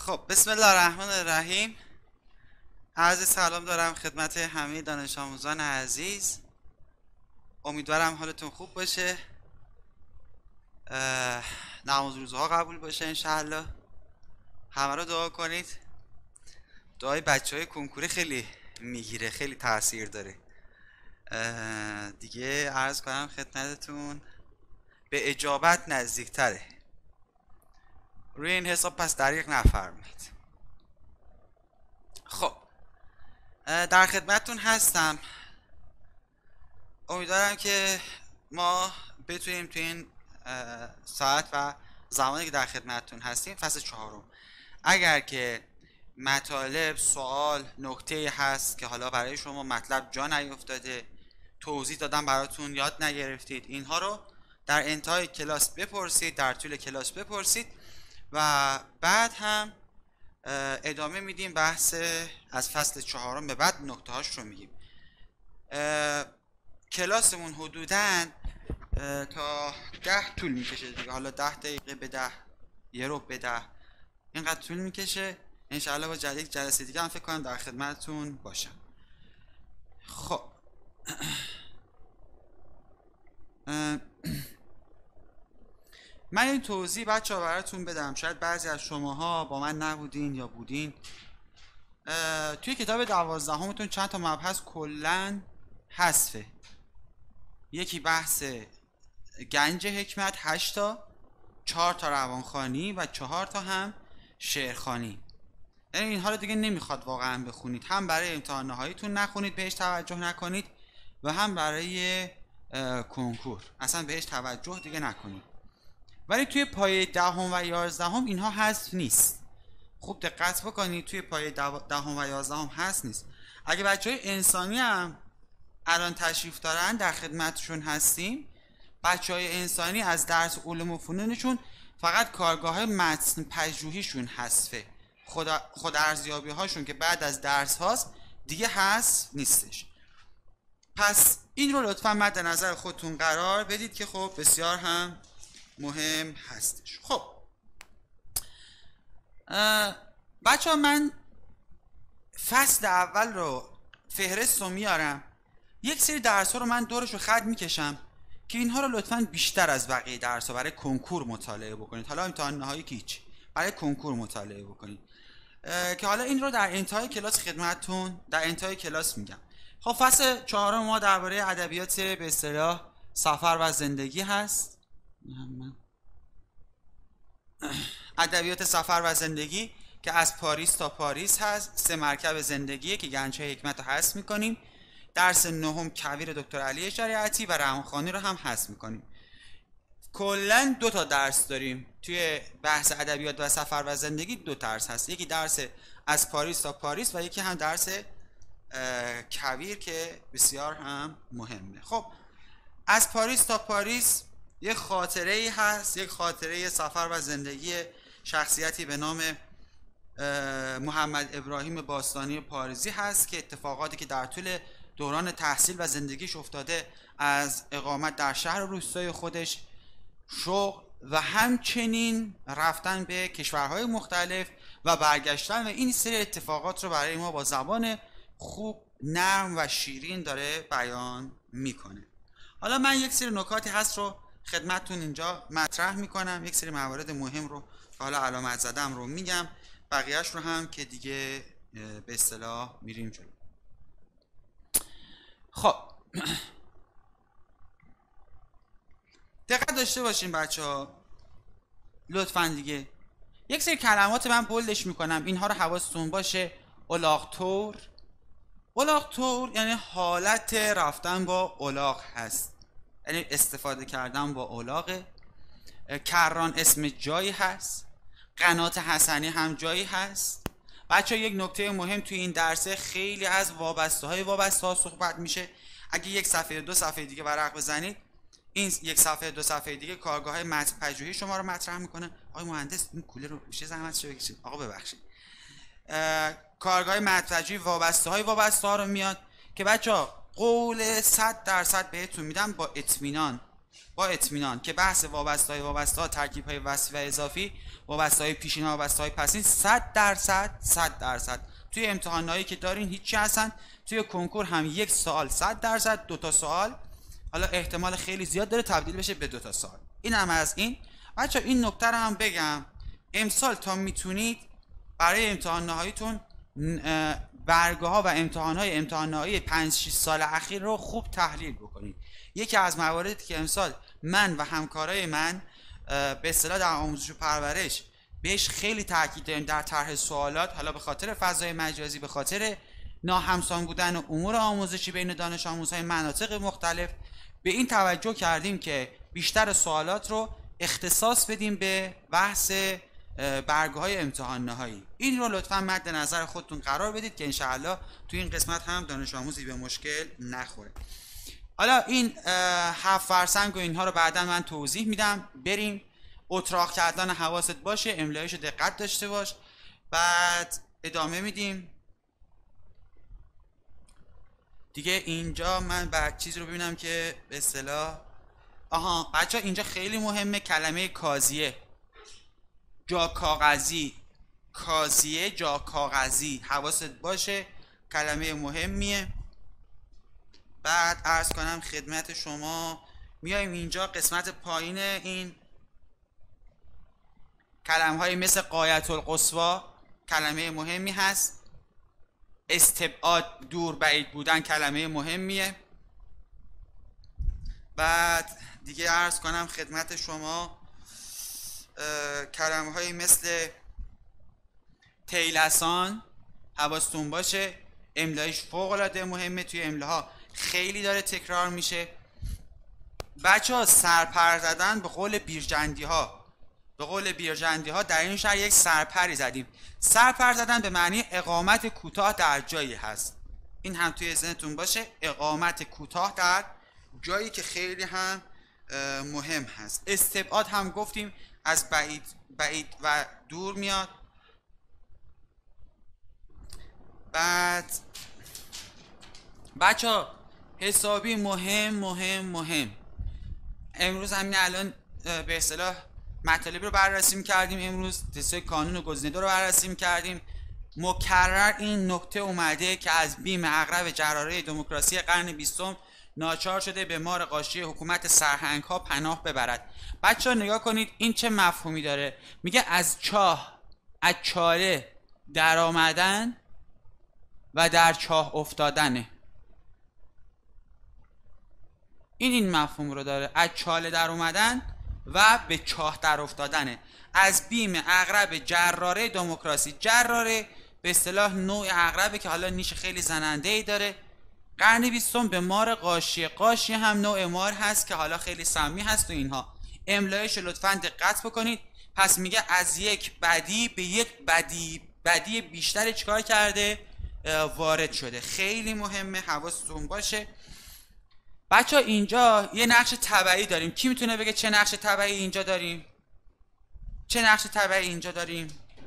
خب بسم الله الرحمن الرحیم. عرض سلام دارم خدمت همه دانش آموزان عزیز. امیدوارم حالتون خوب باشه، نماز روزها قبول باشه انشاءالله. همه رو دعا کنید. دعای بچه های کنکوری خیلی میگیره، خیلی تاثیر داره. دیگه عرض کنم خدمتتون به اجابت نزدیکتره. روی این حساب پس دریغ نفرمایید. خب در خدمتتون هستم. امیدوارم که ما بتونیم تو این ساعت و زمانی که در خدمتتون هستیم، فصل چهارم، اگر که مطالب، سوال، نکته هست که حالا برای شما مطلب جا نیفتاده، توضیح دادم براتون یاد نگرفتید، اینها رو در انتهای کلاس بپرسید، در طول کلاس بپرسید و بعد هم ادامه میدیم بحث از فصل چهارم به بعد نکته هاش رو میگیم. کلاسمون حدوداً تا 10 طول میکشه دیگه، حالا 10 دقیقه به 10، یه رو به 10، اینقدر طول میکشه. انشاءالله با جلسه دیگه هم فکر کنم در خدمتتون باشم. خب من این توضیح بچه ها براتون بدم، شاید بعضی از شماها با من نبودین یا بودین. توی کتاب 12 چند تا مبحث کلن حذفه. یکی بحث گنج حکمت 8 تا، 4 تا روانخوانی و 4 تا هم شعرخوانی. یعنی اینها رو دیگه نمیخواد واقعا بخونید، هم برای امتحان نهاییتون نخونید، بهش توجه نکنید، و هم برای کنکور اصلا بهش توجه دیگه نکنید. ولی توی پایه 10 و 11 اینها حذف نیست. خوب دقت بکنید، توی پایه 10 و 11 هست نیست. اگه بچهای انسانی هم الان تشریف دارن در خدمتشون هستیم، بچهای انسانی از درس علوم و فنونشون فقط کارگاه های متن پژوهیشون حذفه. خود ارزیابی هاشون که بعد از درس هاست دیگه حذف نیستش. پس این رو لطفا مد نظر خودتون قرار بدید که خب بسیار هم مهم هستش. خب بچه ها، من فصل اول رو فهرست رو میارم، یک سری درس ها رو من دورش رو خط میکشم که اینها رو لطفا بیشتر از بقیه درس ها برای کنکور مطالعه بکنید. حالا امتحان نهایی که هیچ، برای کنکور مطالعه بکنید که حالا این رو در انتهای کلاس خدمتتون در انتهای کلاس میگم. خب فصل چهارم ما درباره ادبیات به اصطلاح سفر و زندگی هست. ادبیات سفر و زندگی که از پاریس تا پاریس هست. 3 مرکب زندگیه که گنج حکمت رو حذف میکنیم. درس نهم کویر دکتر علی شریعتی و روانخوانی رو هم حذف میکنیم. کلا 2 تا درس داریم توی بحث ادبیات و سفر و زندگی. 2 درس هست، یکی درس از پاریس تا پاریس و یکی هم درس کویر که بسیار هم مهمه. خب از پاریس تا پاریس یک خاطره ای هست، یک خاطره سفر و زندگی شخصیتی به نام محمد ابراهیم باستانی پاریزی هست که اتفاقاتی که در طول دوران تحصیل و زندگیش افتاده، از اقامت در شهر و روستای خودش، شغل و همچنین رفتن به کشورهای مختلف و برگشتن، و این سری اتفاقات رو برای ما با زبان خوب، نرم و شیرین داره بیان میکنه. حالا من یک سری نکاتی هست رو خدمتتون اینجا مطرح میکنم، یک سری موارد مهم رو که حالا علامت زدم رو میگم، بقیهش رو هم که دیگه به اصطلاح میریم جلو. خب دقت داشته باشین بچه ها لطفا. دیگه یک سری کلمات من بولدش میکنم، اینها رو حواستون باشه. الاغ‌طور، الاغ‌طور یعنی حالت رفتن با الاغ هست، یعنی استفاده کردن با الاغه. کران اسم جایی هست. قنات حسنی هم جایی هست. بچه ها یک نکته مهم توی این درسه، خیلی از وابسته ها صحبت میشه. اگه یک صفحه 2 صفحه دیگه ورق بزنید، این یک صفحه 2 صفحه دیگه کارگاه های متن پژوهی شما رو مطرح میکنه. آقای مهندس این کوله رو میشه زحمتش بکشید. آقا ببخشید. کارگاه متن پژوهی وابسته ها رو میاد که بچه ها قول 100% بهتون میدم با اطمینان با اطمینان که بحث وابسته ها ترکیب های وصفی و اضافی، وابسته های پیشین و وابسته های پسین 100% توی امتحانایی که دارین هیچی هستن. توی کنکور هم یک سوال 100%، 2 تا سوال حالا احتمال خیلی زیاد داره تبدیل بشه به 2 تا سوال. این هم از این. بچه این نکته رو هم بگم، امسال تا میتونید برای امتحان نهاییتون برگه ها و امتحان نهایی 5-6 سال اخیر رو خوب تحلیل بکنید. یکی از مواردی که امسال من و همکارای من به اصطلاح در آموزش و پرورش بهش خیلی تاکید داریم در طرح سوالات، حالا به خاطر فضای مجازی، به خاطر ناهمسان بودن امور آموزشی بین دانش آموزهای مناطق مختلف، به این توجه کردیم که بیشتر سوالات رو اختصاص بدیم به بحث برگه های امتحان نهایی. این رو لطفا مد نظر خودتون قرار بدید که انشاءالله توی این قسمت هم دانش آموزی به مشکل نخوره. حالا این 7 فرسنگ و اینها رو بعدا من توضیح میدم. بریم. اتراق کردن حواست باشه، املایشو دقت داشته باش. بعد ادامه میدیم دیگه. اینجا من بعد چیز رو ببینم که به اصطلاح بچه اینجا خیلی مهمه کلمه کازیه، جا کاغذی، کازیه جا کاغذی، حواست باشه، کلمه مهمیه. بعد عرض کنم خدمت شما، میایم اینجا قسمت پایین این کلمه های مثل غایت القصوی کلمه مهمی هست، استبعاد دور بعید بودن کلمه مهمیه. بعد دیگه عرض کنم خدمت شما کلمه های مثل طیلسان، حواستون باشه املایش فوق العاده مهمه، توی املاها خیلی داره تکرار میشه. بچه ها سرپر زدن به قول بیرجندی ها در این شهر یک سرپری زدیم. سرپر زدن به معنی اقامت کوتاه در جایی هست، این هم توی ذهنتون باشه، اقامت کوتاه در جایی که خیلی هم مهم هست. استبعاد هم گفتیم از بعید و دور میاد. بعد بچه ها حسابی مهم امروز همین الان به اصطلاح مطالب رو بررسی می‌کردیم، امروز تست کانون و گزینه 2 رو بررسی می‌کردیم. مکرر این نکته اومده که از بیم عقرب جراره دموکراسی قرن 20 ناچار شده به مار غاشیه حکومت سرهنگ ها پناه ببرد. بچه‌ها نگاه کنید این چه مفهومی داره. میگه از چاله در آمدن و در چاه افتادنه. این مفهوم رو داره، از چاله در اومدن و به چاه در افتادنه. از بیم عقرب جراره دموکراسی، جراره به اصطلاح نوع عقربه که حالا نیش خیلی زننده‌ای داره. قرن 20 به مار غاشیه، غاشیه هم نوع مار هست که حالا خیلی سمی هست و اینها. املایش لطفاً دقت بکنید. پس میگه از یک بدی به یک بدی بیشتر چیکار کرده؟ وارد شده. خیلی مهمه، حواستون باشه. بچه ها اینجا یه نقش تبعی داریم. کی میتونه بگه چه نقش تبعی اینجا داریم؟ چه نقش تبعی اینجا داریم؟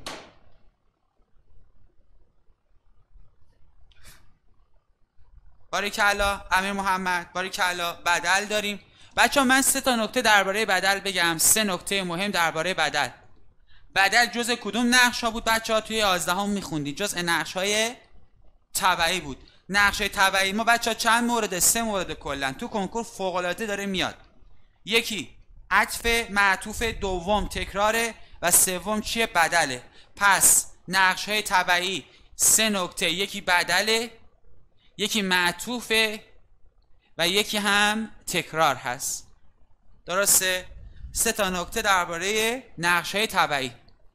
باریکلا امیر محمد، باریکلا. بدل داریم. بچه ها من 3 تا نکته درباره بدل بگم، 3 نکته مهم درباره بدل. بدل جز کدوم نقش ها بود بچه ها؟ توی 11 هم میخوندید جز نقش های تبعی بود. نقش تبعی ما بچه ها چند مورد؟ 3 مورد کلا تو کنکور فوق العاده داره میاد. یکی عطف معطوف، دوم تکراره و سوم چیه؟ بدله. پس نقش های تبعی 3 نکته، یکی بدله، یکی معطوفه و یکی هم تکرار هست. درسته؟ 3 تا نکته درباره نقش های تبعی.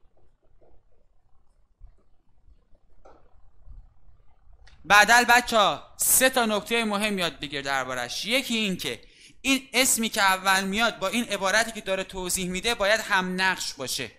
بدل بچه ها 3 تا نکته مهم یاد بگیر دربارش. یکی این که این اسمی که اول میاد با این عبارتی که داره توضیح میده باید هم نقش باشه.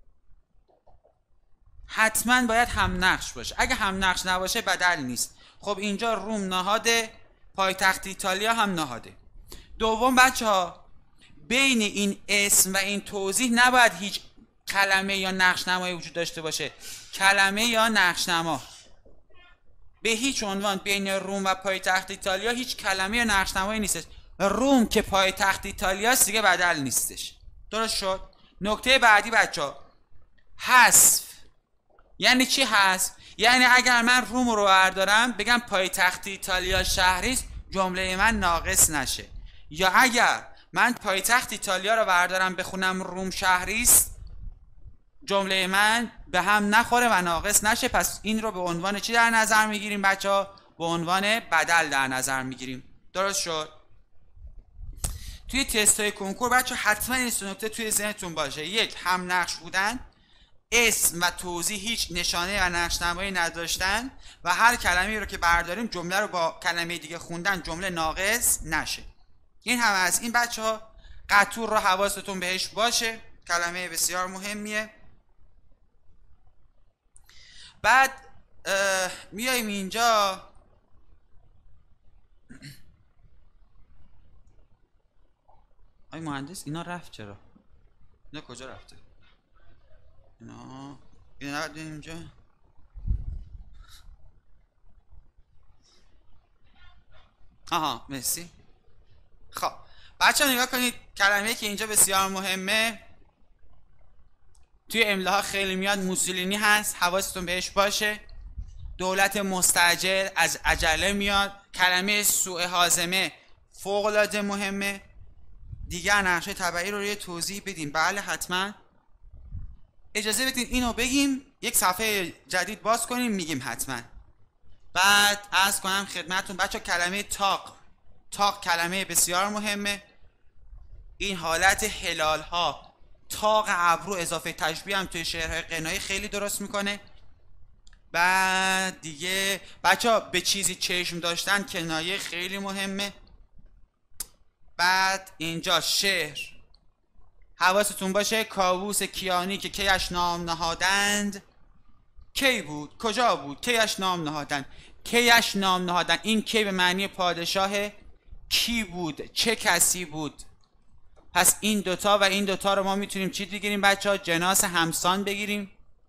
حتما باید هم نقش باشه. اگه هم نقش نباشه بدل نیست. خب اینجا روم نهاده، پایتخت ایتالیا هم نهاده. دوم بچه ها بین این اسم و این توضیح نباید هیچ کلمه یا نقش‌نمایی وجود داشته باشه. کلمه یا نقش‌نما به هیچ عنوان بین روم و پایتخت ایتالیا هیچ کلمه یا نقش‌نمایی نیست. روم که پایتخت ایتالیاست دیگه بدل نیستش. درست شد؟ نکته بعدی بچه‌ها، حذف. یعنی چی حذف؟ یعنی اگر من روم رو بردارم بگم پایتخت ایتالیا شهریست، جمله من ناقص نشه. یا اگر من پایتخت ایتالیا رو بردارم بخونم روم شهریست، جمله من به هم نخوره و ناقص نشه. پس این رو به عنوان چی در نظر میگیریم بچه‌ها؟ به عنوان بدل در نظر میگیریم. درست شد؟ توی تست‌های کنکور بچه حتما این نکته توی ذهنتون باشه. یک، هم نقش بودن، اسم و توضیح هیچ نشانه و نقش‌نمایی نداشتن و هر کلمه‌ای رو که برداریم جمله رو با کلمه دیگه خوندن جمله ناقص نشه. این هم از این بچه‌ها. قطور رو حواستون بهش باشه، کلمه بسیار مهمیه. بعد میایم اینجا آی مهندس اینا رفت، چرا؟ اینا کجا رفته؟ اینا نباید اینجا. آها مرسی. خب بچه ها نگاه کنید، کلمه که اینجا بسیار مهمه توی املاها خیلی میاد، موسولینی هست، حواستون بهش باشه. دولت مستعجل، از عجله میاد. کلمه سوء هاضمه فوق العاده مهمه. دیگر نقشه تبعی رو روی توضیح بدیم. بله حتما. اجازه بدین اینو بگیم، یک صفحه جدید باز کنیم میگیم حتما. بعد عرض کنم خدمتون بچه کلمه تاق. تاق کلمه بسیار مهمه. این حالت هلال ها، تاق ابرو اضافه تشبیه هم توی شعرهای غنایی خیلی درست میکنه. بعد دیگه بچه ها به چیزی چشم داشتن کنایه خیلی مهمه. بعد اینجا شعر حواستون باشه، کاووس کیانی که کیش نام نهادند کی بود؟ کجا بود؟ کیش نام نهادند. کیش نام نهادند، این کی به معنی پادشاه. کی بود؟ چه کسی بود؟ پس این دوتا و این دوتا رو ما میتونیم چی بگیریم بچه ها؟ جناس همسان بگیریم.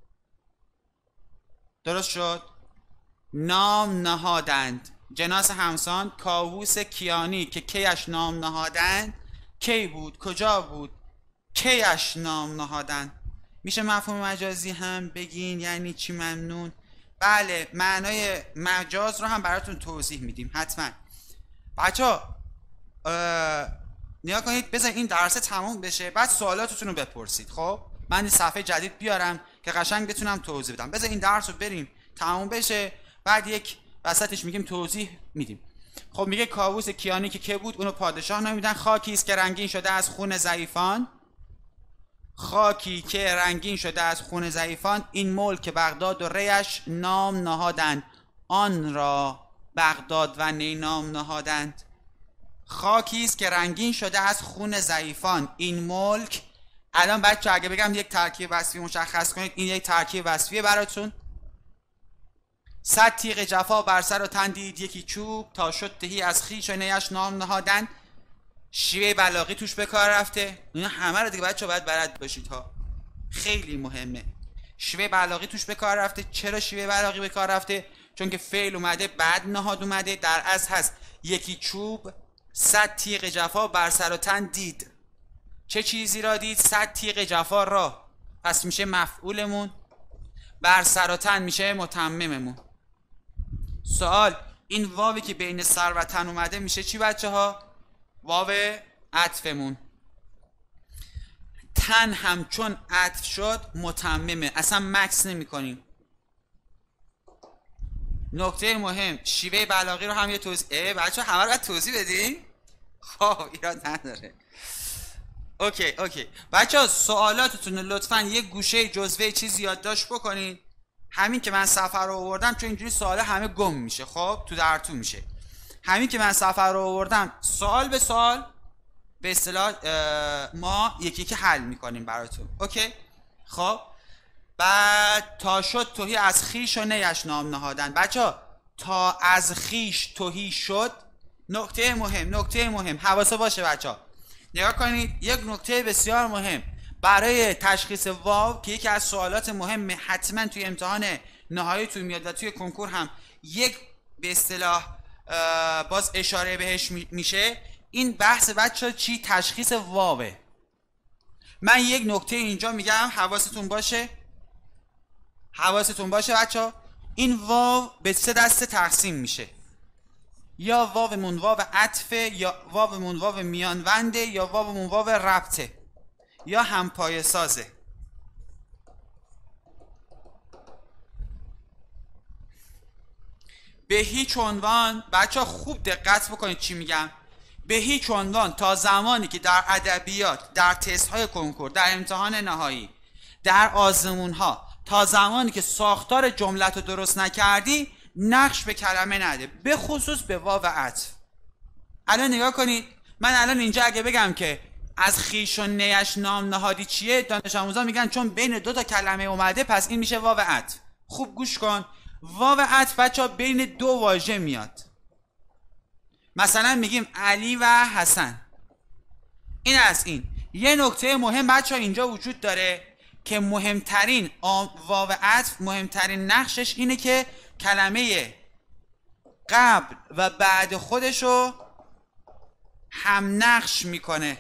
درست شد؟ نام نهادند، جناس همسان. کاووس کیانی که کیش نام نهادند کی بود؟ کجا بود؟ کیش نام نهادند. میشه مفهوم مجازی هم بگین یعنی چی؟ ممنون. بله معنای مجاز رو هم براتون توضیح میدیم حتما. بچه ها نیا کنید بذار این درس تموم بشه بعد سوالاتتون رو بپرسید. خب من این صفحه جدید بیارم که قشنگ بتونم توضیح بدم. بذار این درس رو بریم تموم بشه بعد یک وسطش میگیم توضیح میدیم. خب میگه کاووس کیانی که کی بود؟ اونو پادشاه نمیدن. خاکی است که رنگین شده از خون ضعیفان. خاکی که رنگین شده از خون ضعیفان، این ملک بغداد و ریش نام نهادند، آن را بغداد و نی نام نهادند. خاکی است که رنگین شده از خون ضعیفان، این ملک. الان بچه اگه بگم یک ترکیب وصفی مشخص کنید، این یک ترکیب وصفیه براتون. 100 تیغ جفا بر سر و تن دید یکی چوب، تا شد تهی از خویش و نیش نام نهادند. شیوه بلاغی توش به کار رفته. اینا همه رو دیگه بچه باید بلد باشید ها، خیلی مهمه. شیوه بلاغی توش به کار رفته. چرا شیوه بلاغی به کار رفته؟ چون که فعل اومده بعد نهاد اومده. در اصل هست یکی چوب 100 تیغ جفا بر سر و تن دید. چه چیزی را دید؟ 100 تیغ جفا را. پس میشه مفعولمون، بر سر و تن میشه متمممون. سوال، این واوی که بین سر و تن اومده میشه چی بچه ها؟ واو عطفمون. تن هم چون عطف شد متممه، اصلا مکس نمی کنیم. نکته مهم، شیوه بلاغی رو هم یه توضیح. بچه همه رو باید توضیح بدیم؟ خب ایراد نداره. اوکی بچه ها سوالاتتون لطفا یه گوشه جزوه چیز یادداشت بکنید. همین که من صفحه رو آوردم، چون اینجوری سوال همه گم میشه، خب تو درتون میشه. همین که من صفحه رو آوردم سوال به سوال به اصطلاح ما یکی که حل میکنیم براتون. اوکی خب بعد تا شد تهی از خویش و نیش نام نهادن. بچه ها تا از خویش تهی شد، نکته مهم حواسه باشه بچه ها. نگاه کنید یک نکته بسیار مهم برای تشخیص واو که یکی از سوالات مهم حتما توی امتحان نهایی توی میاد و توی کنکور هم یک به اصطلاح باز اشاره بهش میشه. این بحث بچه چی؟ تشخیص واوه. من یک نکته اینجا میگم حواستون باشه، حواستون باشه بچه، این واو به 3 دسته تقسیم میشه، یا واومون واو عطفه، یا واومون واو میانونده، یا واومون واو ربطه یا همپایه سازه. به هیچ عنوان بچه خوب دقت بکنید چی میگم، به هیچ عنوان تا زمانی که در ادبیات، در تست های کنکور، در امتحان نهایی، در آزمون ها، تا زمانی که ساختار جملت رو درست نکردی نقش به کلمه نده، به خصوص به واو عطف. الان نگاه کنید، من الان اینجا اگه بگم که از خویش و نیش نام نهادی چیه، دانش آموزان میگن چون بین 2 تا کلمه اومده پس این میشه واو عطف. خوب گوش کن، واو عطف بچه‌ها بین 2 واژه میاد. مثلا میگیم علی و حسن. این از این. یه نکته مهم بچه‌ها اینجا وجود داره که مهمترین واو عطف، مهمترین نقشش اینه که کلمه قبل و بعد خودشو هم نقش میکنه.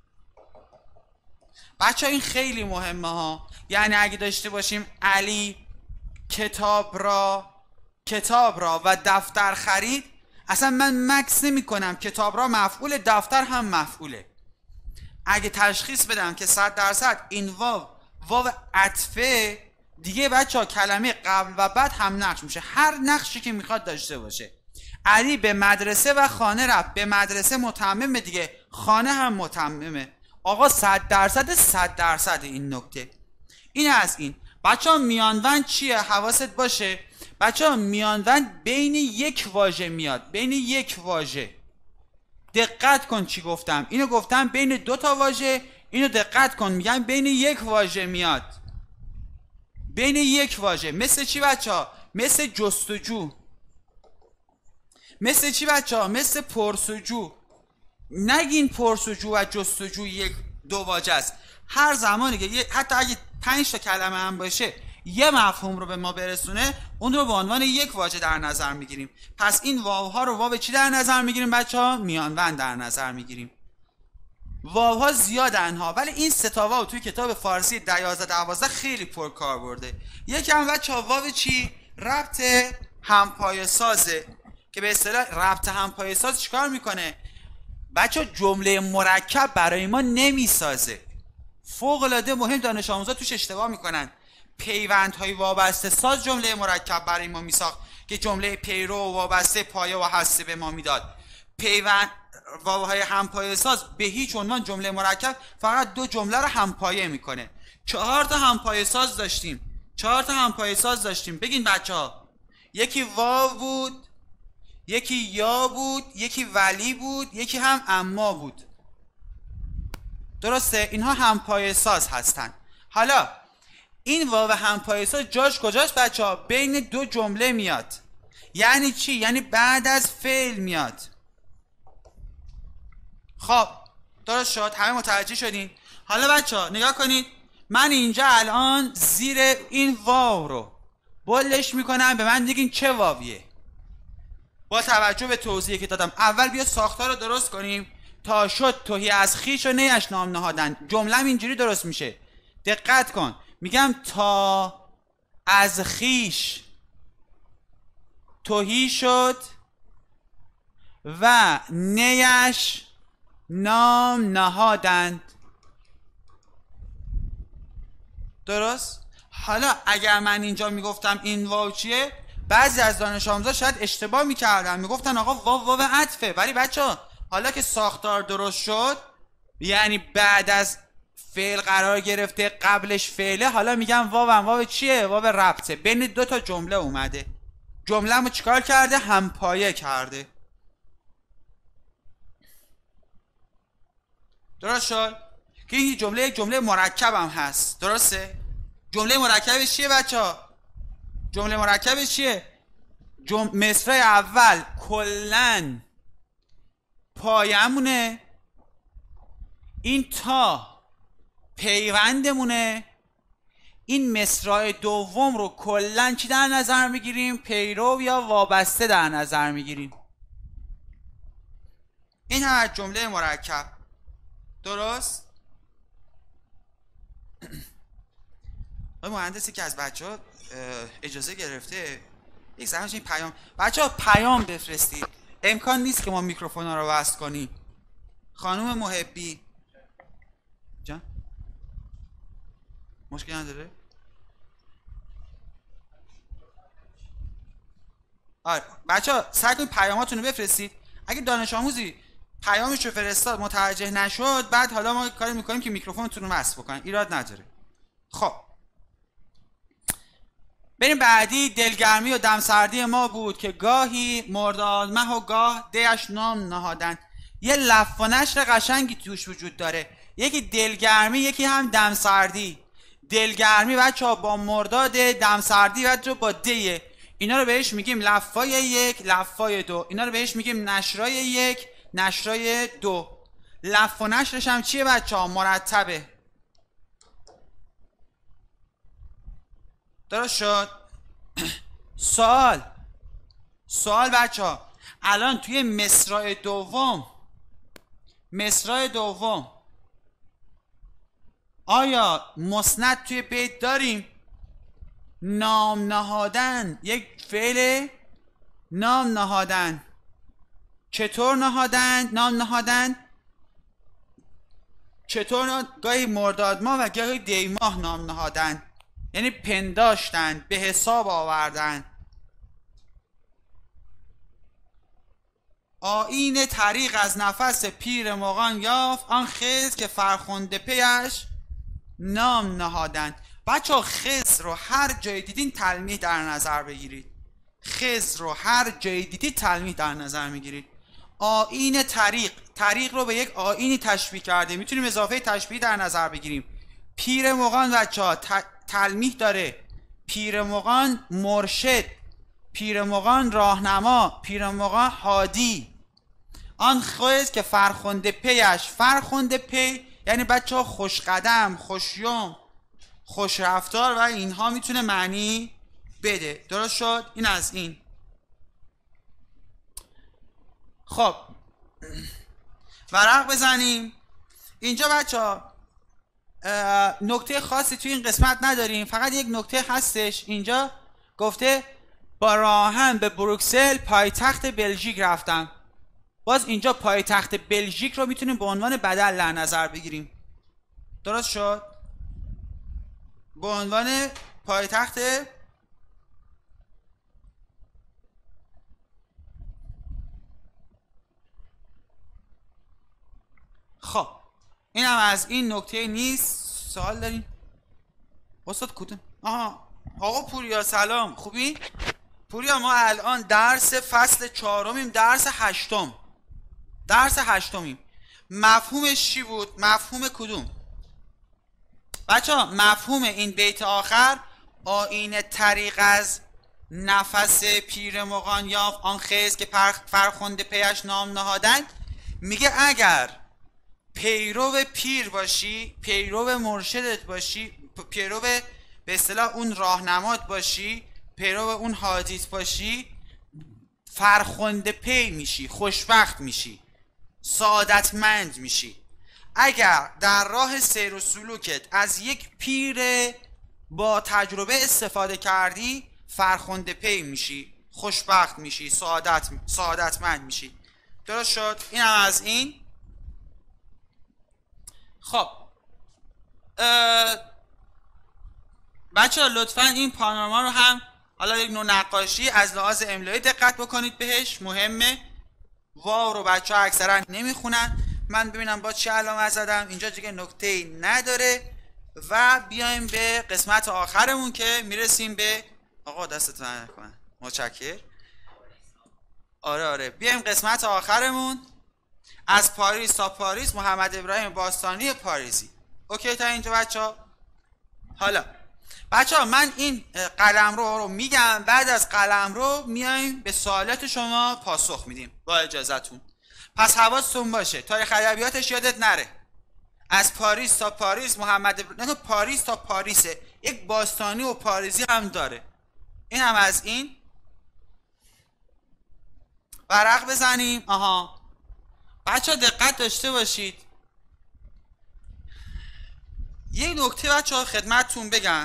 بچه این خیلی مهمه ها. یعنی اگه داشته باشیم علی کتاب را و دفتر خرید، اصلا من مکس نمی کنم، کتاب را مفعول، دفتر هم مفعوله. اگه تشخیص بدم که 100% این واو عطفه، دیگه بچه ها کلمه قبل و بعد هم نقش میشه، هر نقشی که میخواد داشته باشه. علی به مدرسه و خانه رفت، به مدرسه متممه دیگه، خانه هم متممه. آقا 100% این نکته. این از این. بچه ها میانوند چیه؟ حواست باشه بچه ها، میانوند بین 1 واژه میاد، بین 1 واژه. دقت کن چی گفتم، اینو گفتم بین 2 تا واژه، اینو دقت کن میگم بین 1 واژه میاد، بین 1 واژه. مثل چی بچه ها؟ مثل جستجو. مثل چی بچه ها؟ مثل پرسجو. نگین پرسجو و جستجو 1-2 واژه است. هر زمانی که حتی اگه 5 تا کلمه هم باشه یه مفهوم رو به ما برسونه، اون رو به عنوان 1 واژه در نظر میگیریم. پس این واوها رو واو چی در نظر میگیریم بچه ها؟ میانوند در نظر میگیریم. واوها زیادن ها، ولی این 3 تا واو توی کتاب فارسی 11-12 خیلی پرکار برده. یکم بچه ها واو چی؟ ربط همپایه سازه، که به اصطلاح ربط همپایه ساز چیکار میکنه؟ بچه جمله مرکب برای ما نمیسازه. فوق العاده مهم، دانش آموزا توش اشتباه میکنن. پیوندهای وابسته ساز جمله مرکب برای ما میساخت که جمله پیرو و وابسته، پایه و هسته به ما میداد. پیوند واوهای همپایه ساز به هیچ عنوان جمله مرکب فقط 2 جمله رو همپایه میکنه. 4 تا همپایه ساز داشتیم، 4 تا همپایه ساز داشتیم. بگین بچه ها، یکی واو بود، یکی یا بود، یکی ولی بود، یکی هم اما بود. درسته؟ اینها همپایه ساز هستن. حالا این واو همپایه ساز جاش کجاست بچه ها؟ بین 2 جمله میاد. یعنی چی؟ یعنی بعد از فعل میاد. خب درست شد؟ همه متوجه شدین؟ حالا بچه ها نگاه کنید، من اینجا الان زیر این واو رو بلش میکنم، به من بگین چه واویه. با توجه به توضیحی که دادم، اول بیا ساختار رو درست کنیم. تا شد تهی از خویش و نیش نام نهادن. جمله‌م اینجوری درست میشه. دقت کن، میگم تا از خویش تهی شد و نیش نام نهادند. درست؟ حالا اگر من اینجا میگفتم این واو چیه، بعضی از دانش آموزا شاید اشتباه میکردن، میگفتن آقا واو عطفه. ولی بچه حالا که ساختار درست شد، یعنی بعد از فعل قرار گرفته، قبلش فعله، حالا میگم واو چیه؟ واو ربطه، بین 2 تا جمله اومده. جمله رو چیکار کرده؟ همپایه کرده. درست شد؟ که این جمله یک جمله مرکب هم هست. درسته؟ جمله مرکبش چیه بچه ها؟ جمله مرکبش چیه؟ مصرع اول کلن پایمونه، این تا پیوندمونه، این مصرع دوم رو کلن چی در نظر میگیریم؟ پیرو یا وابسته در نظر میگیریم. این هم از جمله مرکب. درست؟ مهندسی که از بچه ها اجازه گرفته یک زمانش این پیام، بچه ها پیام بفرستید. امکان نیست که ما میکروفون ها رو وصل کنیم. خانم محبی جان مشکل نداره؟ آره بچه ها سعی کنید پیاماتون رو بفرستید. اگه دانش آموزی پیامش رو فرستاد متوجه نشد، بعد حالا ما کاری میکنیم که میکروفونتون رو وصل بکنن، ایراد نداره. خب بریم بعدی. دلگرمی و دمسردی ما بود که گاهی مرداد مه و گاه دیش نام نهادن. یه لف و نشر قشنگی توش وجود داره، یکی دلگرمی یکی هم دمسردی. دلگرمی بچه ها با مرداد، دمسردی بچه ها با دیه. اینا رو بهش میگیم لفای یک لفای دو، اینا رو بهش میگیم نشرای یک نشرای دو. لف و نشرش هم چیه بچه ها؟ مرتبه. درست شد؟ سوال بچه ها، الان توی مصرع دوم آیا مسند توی بیت داریم؟ نام نهادن، یک فعل نام نهادن. چطور نهادن؟ نام نهادن چطور؟ گاهی مرداد ماه و گاهی دی ماه نام نهادن، یعنی پنداشتن، به حساب آوردن. آیین طریق از نفس پیر مغان یافت، آن خضر که فرخنده پیش نام نهادن. بچه ها خضر رو هر جای دیدین تلمیح در نظر بگیرید. خضر رو هر جای دیدید تلمیح در نظر میگیرید. آیین طریق رو به یک آیینی تشبیه کرده، میتونیم اضافه تشبیه در نظر بگیریم. پیر مغان بچه ها تلمیح داره. پیر مغان مرشد، پیر مغان راهنما، پیر مغان هادی. آن خضر که فرخنده پیش، فرخنده پی یعنی بچه ها خوش قدم، خوشیوم، خوش رفتار و اینها میتونه معنی بده. درست شد؟ این از این. خب ورق بزنیم. اینجا بچه ها نکته خاصی توی این قسمت نداریم، فقط یک نکته هستش. اینجا گفته با راهن به بروکسل پایتخت بلژیک رفتم. باز اینجا پایتخت بلژیک رو میتونیم به عنوان بدل در نظر بگیریم. درست شد؟ به عنوان پایتخت. خب این هم از این نکته نیست. سوال داریم؟ استاد کدوم؟ آقا پوریا سلام، خوبی؟ پوریا ما الان درس فصل 4 درس هشتمیم. مفهومش چی بود؟ مفهوم کدوم؟ بچه ها مفهوم این بیت آخر، آیین طریق از نفس پیر مغان یافت، آن خضر که فرخنده پیش نام نهادن، میگه اگر پیرو پیر باشی، پیرو مرشدت باشی، پیرو به اصطلاح اون راهنمات باشی، پیرو اون حادیت باشی، فرخنده پی میشی، خوشبخت میشی، سعادتمند میشی. اگر در راه سیر و سلوکت از یک پیر با تجربه استفاده کردی، فرخنده پی میشی، خوشبخت میشی، سعادتمند میشی. درست شد؟ این هم از این. خب بچه ها لطفا این پانورما رو هم حالا یک نوع نقاشی از لحاظ املایی دقت بکنید بهش، مهمه. واو رو بچه ها اکثرا نمیخونن. من ببینم با چه علامت زدم. اینجا دیگه نکته نداره و بیایم به قسمت آخرمون که میرسیم به آقا دستتون نکنه. متشکرم. آره بیایم قسمت آخرمون. از پاریس تا پاریس، محمد ابراهیم باستانی پاریزی. اوکی تا اینجا بچه ها؟ حالا بچه ها من این قلمرو رو میگم، بعد از قلمرو میایم به سوالات شما پاسخ میدیم با اجازهتون. پس حواستون باشه تاریخ ادبیاتش یادت نره. از پاریس تا پاریس، محمد ابراهیم، پاریس تا پاریسه، یک باستانی و پاریزی هم داره. این هم از این. ورق بزنیم. بچه ها دقت داشته باشید، یه نکته بچه ها خدمتتون بگم.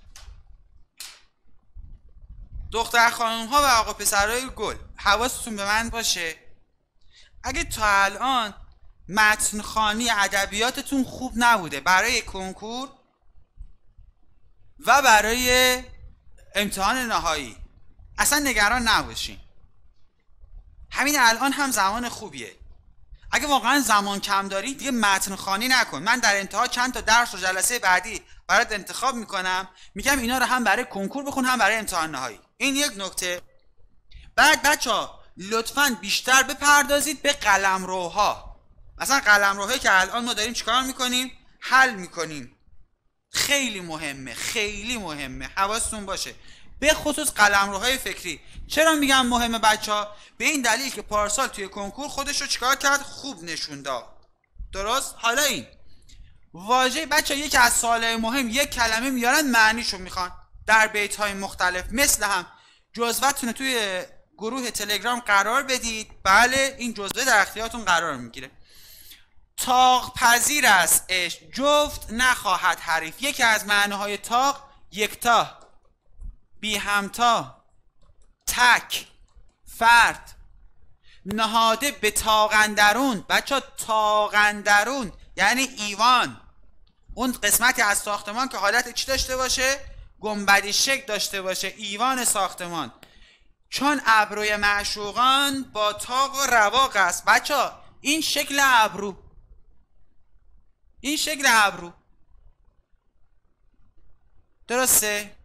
دختر خانم ها و آقا پسرای گل، حواستون به من باشه، اگه تا الان متن خوانی ادبیاتتون خوب نبوده برای کنکور و برای امتحان نهایی، اصلا نگران نباشین. همین الان هم زمان خوبیه. اگه واقعا زمان کم داری دیگه متن خوانی نکن. من در انتها چند تا درس و جلسه بعدی برات انتخاب میکنم، میگم اینا رو هم برای کنکور بخون هم برای امتحان نهایی. این یک نکته. بعد بچه‌ها لطفاً بیشتر بپردازید به قلمروها. مثلا قلمروهایی که الان ما داریم چیکار میکنیم؟ حل میکنیم. خیلی مهمه، خیلی مهمه، حواستون باشه. به خصوص قلمروهای فکری. چرا میگم مهمه بچه‌ها؟ به این دلیل که پارسال توی کنکور خودش رو چیکار کرد؟ خوب نشون داد. درست؟ حالا این واژه بچه‌ها یکی از سوالای مهم، یک کلمه میارن معنیشو میخوان در بیت‌های مختلف. مثل هم جزوه‌تون توی گروه تلگرام قرار بدید. بله این جزوه در اختیارتون قرار میگیره. طاق پذیر است عشق، جفت نخواهد حریف. یکی از معناهای طاق یکتا، بی همتا، تک، فرد، نهاده به طاق اندرون. بچه طاق اندرون یعنی ایوان، اون قسمتی از ساختمان که حالت چی داشته باشه؟ گنبدی شکل داشته باشه، ایوان ساختمان. چون ابروی معشوقان با طاق و رواق است. بچه این شکل ابرو، این شکل ابرو درسته؟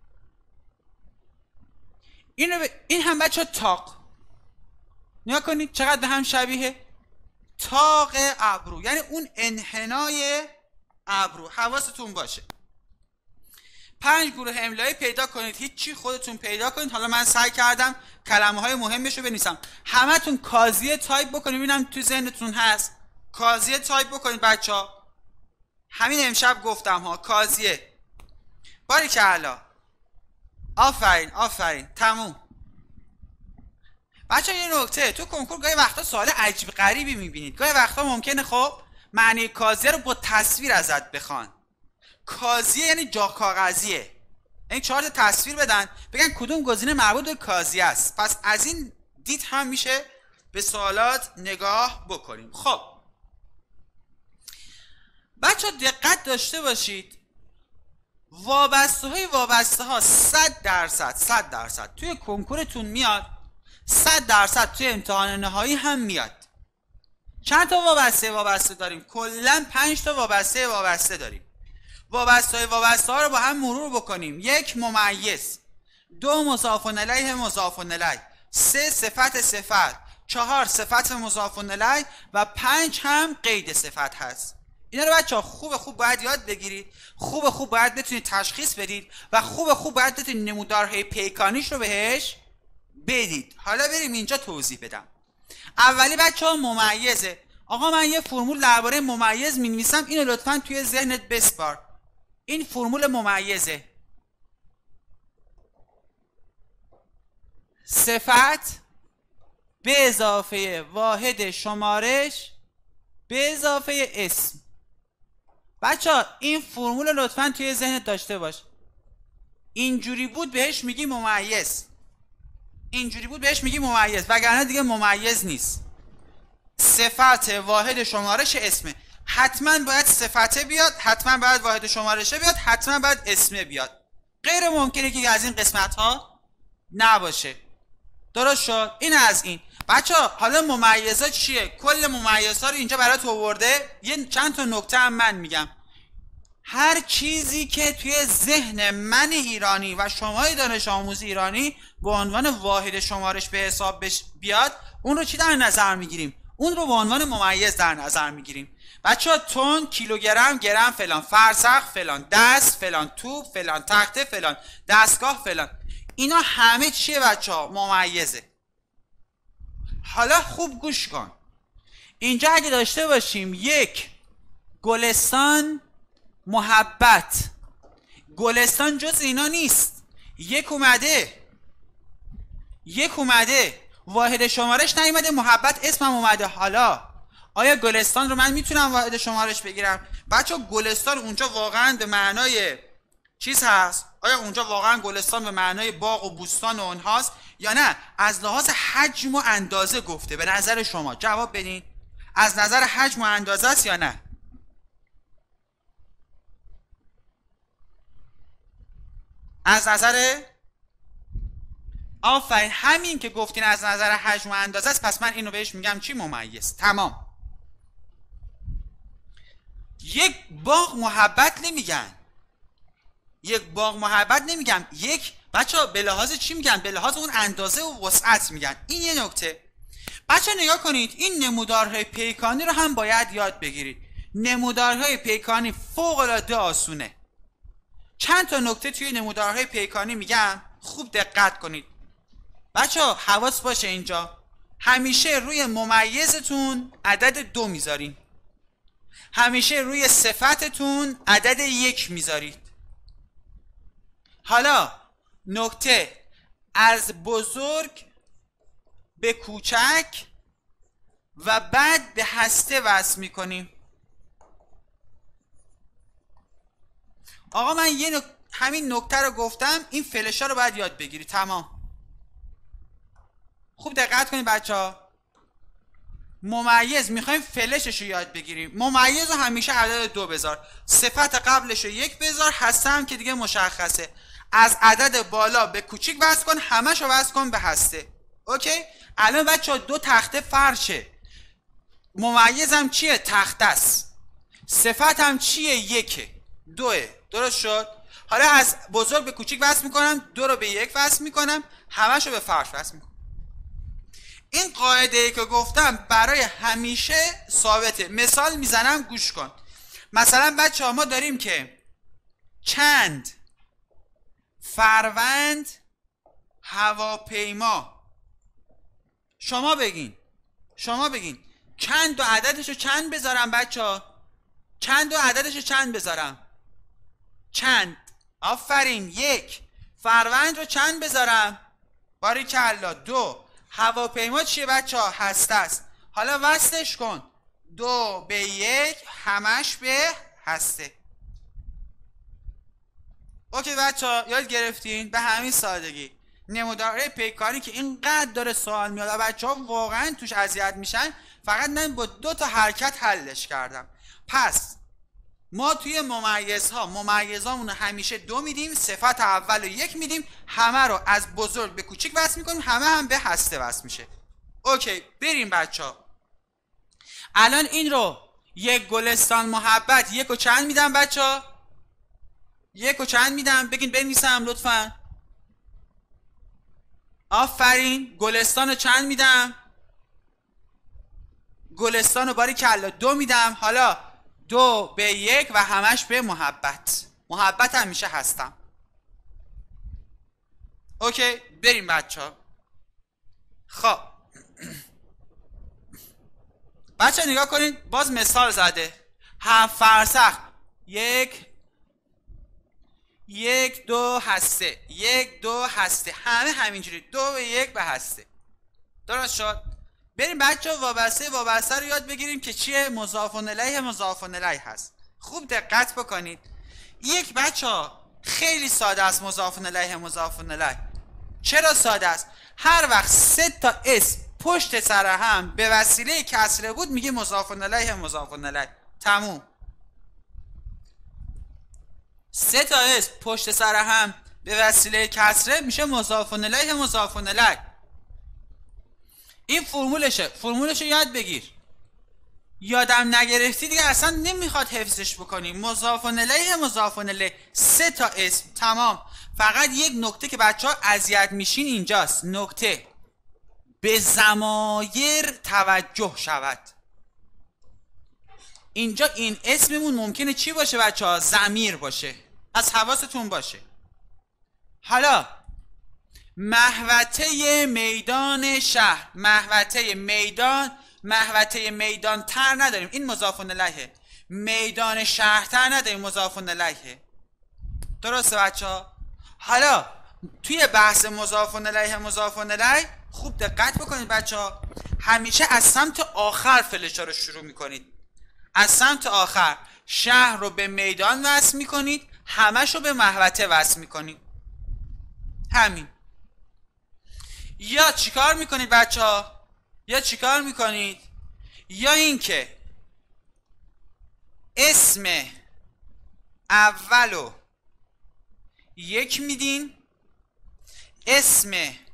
این هم بچه طاق، نیا کنید چقدر به هم شبیه. طاق ابرو یعنی اون انحنای ابرو. حواستون باشه. 5 گروه املایی پیدا کنید. هیچی، خودتون پیدا کنید. حالا من سعی کردم کلمه های مهمش رو بنویسم. همتون کازیه تایپ بکنید، ببینم تو ذهنتون هست. کازیه تایپ بکنید بچه ها. همین امشب گفتم ها، کازیه. باریکلا، آفرین آفرین، تموم. بچه یه نکته، تو کنکور گاهی وقتا سوال عجیب غریبی میبینید. گاهی وقتا ممکنه خب معنی کازیه رو با تصویر ازت بخوان. کازیه یعنی جا کاغذیه، این 4 تا تصویر بدن بگن کدوم گزینه مربوط به کازیه است. پس از این دید هم میشه به سوالات نگاه بکنیم. خب بچه دقت داشته باشید، وابسته ها 100% توی کنکورتون میاد، 100% توی امتحان نهایی هم میاد. چند تا وابسته داریم؟ کلا 5 تا وابسته داریم. وابسته ها رو با هم مرور بکنیم. 1 ممیز، 2 مضاف الیه مضاف الیه، 3 صفت، 4 صفت مضاف الیه و 5 هم قید صفت هست. اینا رو بچه‌ها خوب باید یاد بگیرید، خوب باید بتونید تشخیص بدید و خوب باید بتونید نمودارهای پیکانیش رو بهش بدید. حالا بریم اینجا توضیح بدم. اولی بچه‌ها ممیزه. آقا من یه فرمول درباره ممیز می‌نویسم، اینو لطفاً توی ذهنت بسپار. این فرمول ممیزه. صفت به اضافه واحد شمارش به اضافه اسم. بچه این فرمول لطفاً توی ذهنت داشته باش. اینجوری بود بهش میگی ممیز، اینجوری بود بهش میگی ممیز، وگرنه دیگه ممیز نیست. صفت واحد شمارش اسمه. حتما باید صفته بیاد، حتما باید واحد شمارشه بیاد، حتما باید اسمه بیاد. غیر ممکنه که از این قسمت ها نباشه. درست شد؟ این از این. بچه ها حالا ممیزها چیه؟ کل ممیزها رو اینجا برات آورده. یه چند تا نکته هم من میگم. هر چیزی که توی ذهن من ایرانی و شمای دانش آموز ایرانی به عنوان واحد شمارش به حساب بیاد، اون رو چی در نظر میگیریم؟ اون رو به عنوان ممیز در نظر میگیریم. بچه ها تن، کیلوگرم، گرم فلان، فرسخ فلان، دست فلان، توپ فلان، تخته فلان، دستگاه فلان، اینا همه چیه بچه ها؟ ممیزه. حالا خوب گوش کن. اینجا اگه داشته باشیم 1 گلستان، محبت، گلستان جز اینا نیست. 1 اومده واحد شمارش نیومده، محبت اسمم اومده. حالا آیا گلستان رو من میتونم واحد شمارش بگیرم؟ بچه گلستان اونجا واقعا به معنای چیز هست؟ آیا اونجا واقعا گلستان به معنای باغ و بوستان و اونهاست یا نه از لحاظ حجم و اندازه گفته؟ به نظر شما جواب بدین. از نظر حجم و اندازه است یا نه؟ از نظر آفرین، همین که گفتین از نظر حجم و اندازه است، پس من اینو بهش میگم چی؟ ممیز. تمام. یک باغ محبت نمیگن، یک باغ محبت نمیگم، یک بچه ها به لحاظ چی میگن؟ به لحاظ اون اندازه و وسعت میگن. این یه نکته. بچه ها نگاه کنید، این نمودارهای پیکانی رو هم باید یاد بگیرید. نمودارهای پیکانی فوق العاده آسونه. چند تا نکته توی نمودارهای پیکانی میگم، خوب دقت کنید. بچه ها حواس باشه اینجا، همیشه روی ممیزتون عدد 2 میذارین، همیشه روی صفتتون عدد 1 میذارید. حالا نکته، از بزرگ به کوچک و بعد به هسته وصل میکنیم. آقا من همین نکته رو گفتم، این فلش ها رو باید یاد بگیری. تمام. خوب دقت کنید بچه ها، ممیز میخوایم فلشش رو یاد بگیریم. ممیز رو همیشه عدد 2 بذار، صفت قبلش رو 1 بذار، هسته هم که دیگه مشخصه. از عدد بالا به کوچیک وصل کن، همش رو وصل کن به هسته. اوکی؟ الان بچه ها 2 تخته فرشه. ممیز هم چیه؟ تخته است. صفت هم چیه؟ 1، 2. درست شد؟ حالا از بزرگ به کوچیک وصل میکنم، 2 رو به 1 وصل میکنم، همش رو به فرش وصل میکنم. این قاعده ای که گفتم برای همیشه ثابته. مثال میزنم گوش کن. مثلا بچه ها ما داریم که چند فروند هواپیما. شما بگین چند دو عددشو چند بذارم بچه ها؟ چند دو عددشو چند بذارم؟ چند. آفرین. 1. فروند رو چند بذارم؟ باریکلا. 2. هواپیما چیه بچه ها؟ هسته است. حالا وصلش کن، 2 به 1 همش به هسته. اوکی بچه ها یاد گرفتین؟ به همین سادگی. نموداره پیکانی که اینقدر داره سوال میاد و بچه ها واقعا توش اذیت میشن، فقط من با 2 تا حرکت حلش کردم. پس ما توی ممیزهامون همیشه 2 میدیم، صفت اول رو 1 میدیم، همه رو از بزرگ به کوچیک وصل میکنیم، همه هم به هسته وصل میشه. اوکی بریم بچه ها. الان این رو یک گلستان محبت 1 و چند میدم بچه ها؟ 1 و چند میدم؟ بگین بنویسم لطفا. آفرین. گلستان رو چند میدم؟ گلستان رو باریکلا 2 میدم. حالا 2 به 1 و همش به محبت همیشه هستم. اوکی بریم بچه ها. خب بچه ها نگاه کنید، باز مثال زده. 7 فرسخ 1 2 هسته، 1 2 هسته، همه همینجوری 2 به 1 به هسته. درست شد؟ بریم بچه ها وابسته رو یاد بگیریم که چیه؟ مضاف الیه هست. خوب دقت بکنید. یک بچه ها خیلی ساده است. مضاف الیه. چرا ساده است؟ هر وقت 3 تا اسم پشت سر هم به وسیله کسره بود میگه مضاف الیه. تموم. 3 تا اسم پشت سر هم به وسیله کسره میشه مضاف الیه. این فرمولشه یاد بگیر. یادم نگرفتی دیگه اصلا نمیخواد حفظش بکنی. مضاف الیه 3 تا اسم. تمام. فقط یک نکته که بچه ها اذیت میشین اینجاست. نکته، به ضمایر توجه شود. اینجا این اسممون ممکنه چی باشه بچه ها؟ ضمیر باشه. از حواستون باشه. حالا محوطه میدان شهر، محوطه میدان تر نداریم، این مضاف الیه. میدان شهرتر نداریم، مضاف الیه. درسته بچه ها؟ حالا توی بحث مضاف الیه خوب دقت بکنید بچه ها. همیشه از سمت آخر فلزا رو شروع میکنید، از سمت آخر. شهر رو به میدان وصل میکنید، همش رو به محوطه وصل میکنید. همین. یا چیکار میکنید بچه ها؟ یا چیکار میکنید؟ یا اینکه اسم اولو 1 میدین، اسم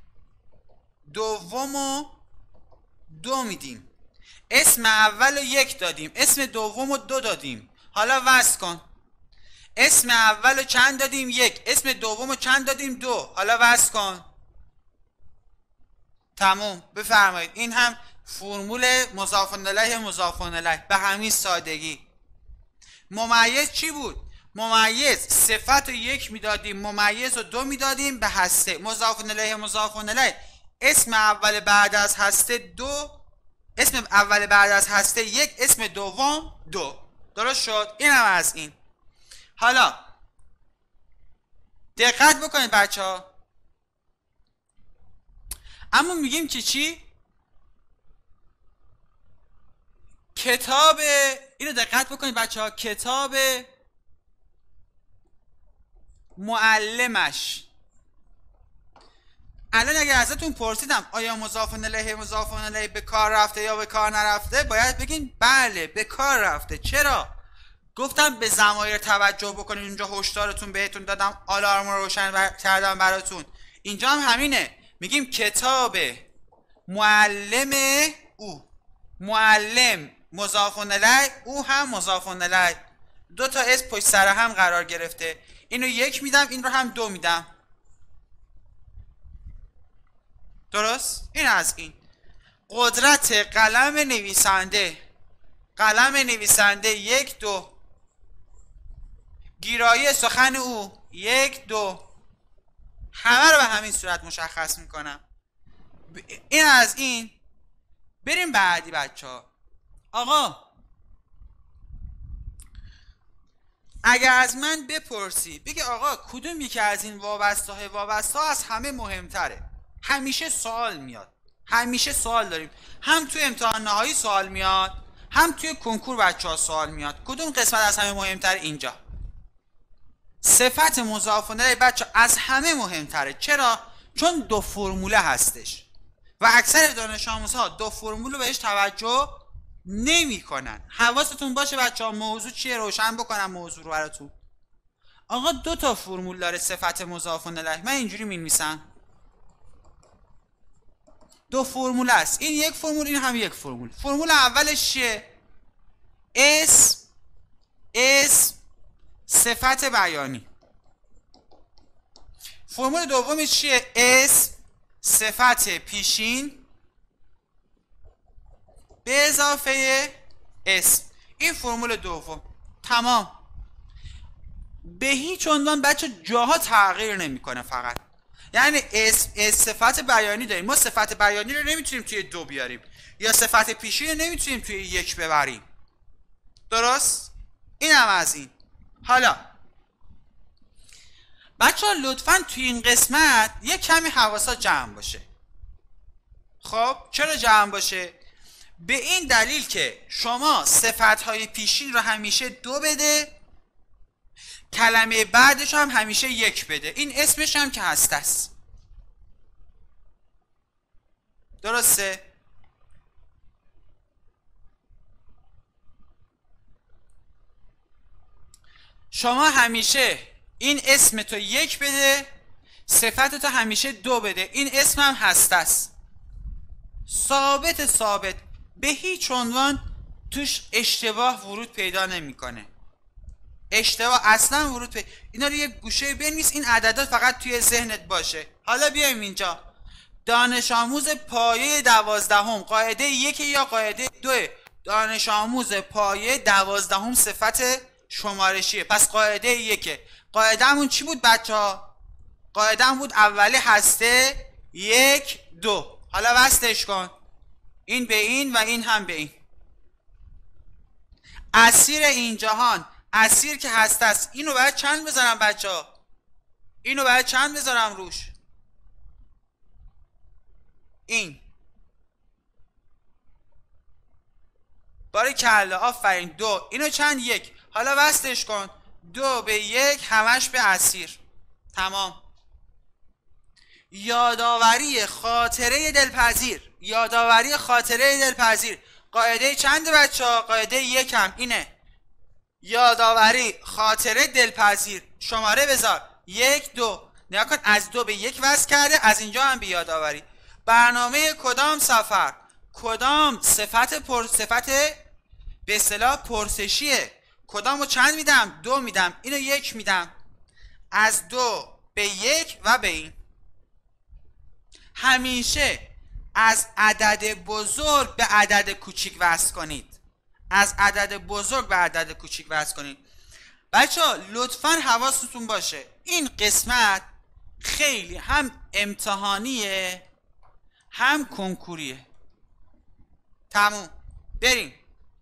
دومو 2 میدیم. اسم اولو 1 دادیم، اسم دومو 2 دادیم. حالا وصل کن. اسم اولو چند دادیم؟ 1. اسم دومو چند دادیم؟ 2. حالا وصل کن. تموم. بفرمایید. این هم فرمول مضاف الیه مضاف الیه به همین سادگی. ممیز چی بود؟ ممیز صفت رو 1 میدادیم، ممیز رو 2 میدادیم به هسته. مضاف الیه مضاف الیه اسم اول بعد از هسته 2، اسم اول بعد از هسته 1، اسم دوم 2. درست شد؟ این هم از این. حالا دقت بکنید بچه ها. اما میگیم که چی؟ کتاب، اینو دقت بکنید بچه ها، کتاب معلمش. الان اگر ازتون پرسیدم آیا مضاف الیه مضاف الیه به کار رفته یا به کار نرفته، باید بگین بله به کار رفته. چرا؟ گفتم به ضمایر توجه بکنید. اونجا هشدارتون بهتون دادم، آلارم رو روشن کردم براتون. اینجا هم همینه، میگیم کتاب معلم او. معلم مضاف الیه، او هم مضاف الیه. 2 تا اسم پشت سر هم قرار گرفته. اینو 1 میدم، این رو هم 2 میدم. درست؟ این از این. قدرت قلم نویسنده. قلم نویسنده 1 2. گیرایی سخن او 1 2. همه رو به همین صورت مشخص میکنم. این از این. بریم بعدی بچه ها. آقا اگر از من بپرسی بگه آقا کدوم یکی از این وابسته از همه مهمتره، همیشه سوال میاد. همیشه سوال داریم، هم توی امتحان نهایی سوال میاد، هم توی کنکور بچه ها سوال میاد. کدوم قسمت از همه مهمتره؟ اینجا. صفت مضاف الیه بچه از همه مهمتره. چرا؟ چون 2 فرموله هستش و اکثر دانش آموزها 2 فرمول بهش توجه نمی کنن. حواستون باشه بچه ها. موضوع چیه؟ روشن بکنم موضوع رو براتون. آقا 2 تا فرمول داره صفت مضاف الیه. من اینجوری می‌نویسم 2 فرمول است. این 1 فرمول، این هم 1 فرمول. فرمول اولش چیه؟ اسم صفت بیانی. فرمول دومش چیه؟ اسم صفت پیشین به اضافه اسم. این فرمول دوم. تمام. به هیچ عنوان بچه جاها تغییر نمیکنه. فقط یعنی اسم صفت بیانی داریم. ما صفت بیانی رو نمیتونیم توی 2 بیاریم، یا صفت پیشین رو نمیتونیم توی 1 ببریم. درست؟ این هم از این. حالا بچه ها لطفا توی این قسمت یک کمی حواسا جمع باشه. خب چرا جمع باشه؟ به این دلیل که شما صفتهای پیشین رو همیشه 2 بده، کلمه بعدش هم همیشه 1 بده. این اسمش هم که هست. درسته؟ شما همیشه این اسم تو 1 بده، صفت تو همیشه 2 بده. این اسم هم هست. ثابت. به هیچ عنوان توش اشتباه ورود پیدا نمیکنه. اشتباه اصلا ورود پیدا. اینا رو یک گوشه بنویس. این عددات فقط توی ذهنت باشه. حالا بیایم اینجا. دانش آموز پایه 12 قاعده 1 یا قاعده 2؟ دانش آموز پایه 12 صفت شمارشیه. پس قاعده 1. قاعده همون چی بود بچه ها؟ قاعده هم بود اولی هسته 1 2. حالا وصلش کن. این به این و این هم به این. اسیر این جهان، اسیر که هست. اینو باید چند بذارم بچه ها؟ اینو باید چند بذارم روش؟ این باریکلا آفرین. 2 اینو چند؟ 1. حالا وصلش کن. 2 به 1 همش به اسیر. تمام. یادآوری خاطره دلپذیر. یادآوری خاطره دلپذیر. قاعده چنده بچه‌ها؟ قاعده 1 هم اینه. یادآوری خاطره دلپذیر. شماره بذار 1 2. نگاه کن از 2 به 1 وصل کرده، از اینجا هم به یادآوری. برنامه کدام سفر؟ کدام صفت به اصطلاح پرسشیه. کدامو چند میدم؟ 2 میدم. اینو 1 میدم. از 2 به 1 و به این. همیشه از عدد بزرگ به عدد کوچیک وصل کنید. از عدد بزرگ به عدد کوچیک وصل کنید. بچه‌ها لطفاً حواستون باشه این قسمت خیلی هم امتحانیه هم کنکوریه. تموم. بریم.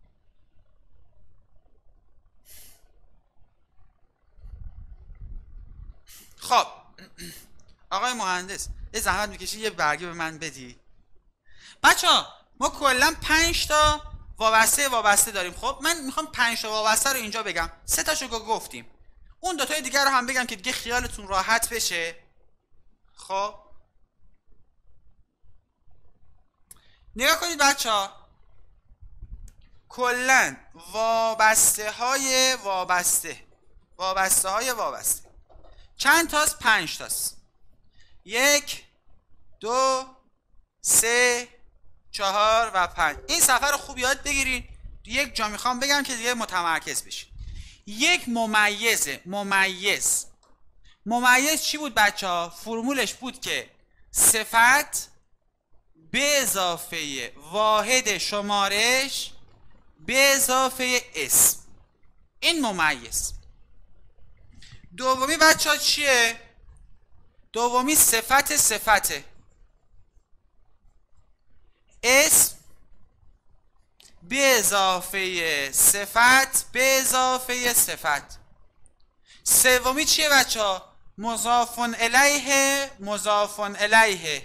خب آقای مهندس یه زحمت میکشی یه برگه به من بدی. بچه‌ها ما کلا 5 تا وابسته داریم. خب من میخوام 5 تا وابسته رو اینجا بگم. 3 تاشو گفتیم. اون 2 تای دیگر رو هم بگم که دیگه خیالتون راحت بشه. خب نگاه کنید بچه‌ها، کلا وابسته های وابسته چند تاست؟ 5 تاست. 1 2 3 4 و 5. این صفحه رو خوب یاد بگیرین. یک جا میخوام بگم که دیگه متمرکز بشین. یک ممیز چی بود بچه ها؟ فرمولش بود که صفت به اضافه واحد شمارش به اضافه اسم. این ممیز. دومی بچه ها چیه؟ دومی صفته. اسم به اضافه صفت به اضافه صفت. سومی چیه بچه ها؟ مضافن الیه.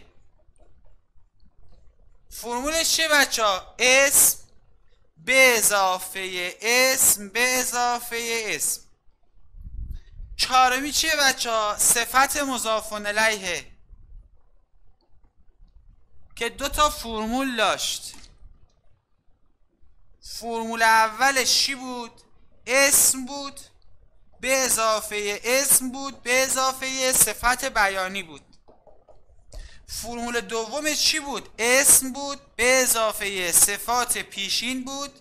فرمولش چیه بچه ها؟ اسم به اضافه اسم به اضافه اسم. چهارمی چیه بچه ها؟ صفت مضافن الیه که 2 تا فرمول داشت. فرمول اولش چی بود؟ اسم بود به اضافه اسم بود به اضافه صفت بیانی بود. فرمول دومش چی بود؟ اسم بود به اضافه صفات پیشین بود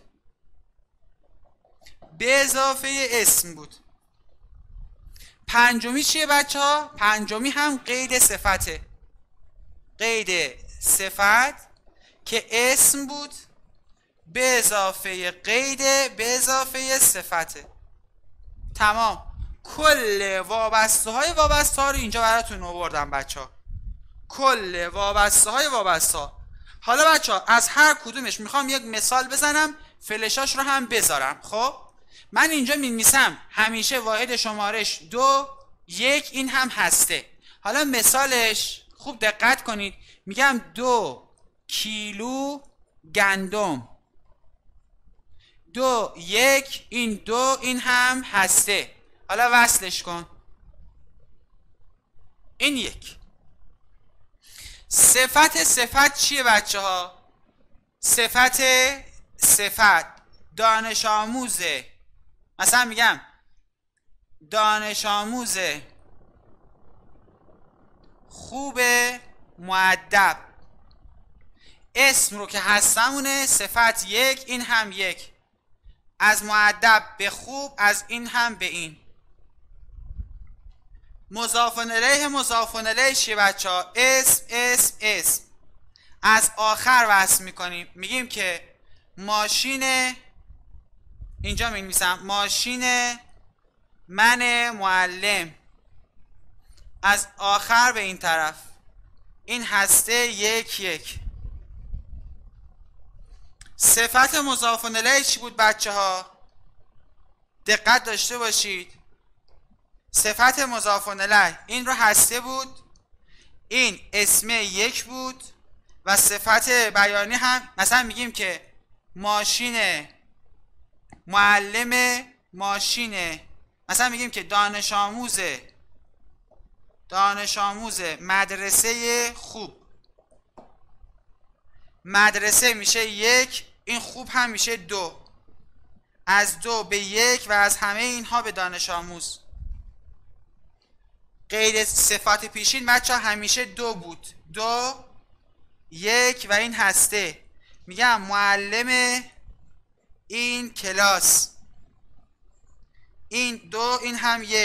به اضافه اسم بود. پنجمی چیه بچه ها؟ پنجمی هم قید صفته. قید صفت که اسم بود به اضافه قید به اضافه صفته. تمام. کل وابسته های رو اینجا براتون آوردم بچه ها. کل وابسته های حالا بچه ها از هر کدومش میخوام یک مثال بزنم، فلشاش رو هم بذارم. خب من اینجا می‌نویسم همیشه واحد شمارش 2 1 این هم هسته. حالا مثالش خوب دقت کنید. میگم 2 کیلو گندم. 2 1 این 2 این هم هسته. حالا وصلش کن. این 1. صفت چیه بچه ها؟ صفت دانش آموزه. مثلا میگم دانش آموز خوب مؤدب. اسم رو که هستمونه صفت 1 این هم 1. از مؤدب به خوب از این هم به این. مضافن الیه چیه بچه ها؟ اسم. از آخر وصل میکنیم. میگیم که ماشین، اینجا می‌نویسم ماشین من معلم. از آخر به این طرف این هسته 1. صفت مضافن الیه چی بود بچه ها؟ دقت داشته باشید. صفت مضافن الیه این رو هسته بود، این اسم 1 بود و صفت بیانی هم مثلا میگیم که ماشین معلم ماشینه، مثلا میگیم که دانش آموز مدرسه خوب. مدرسه میشه 1، این خوب هم میشه 2، از 2 به 1 و از همه اینها به دانش آموز. قید صفات پیشین بچه همیشه 2 بود، 2 1 و این هسته. میگم معلم این کلاس، این 2 این هم 1،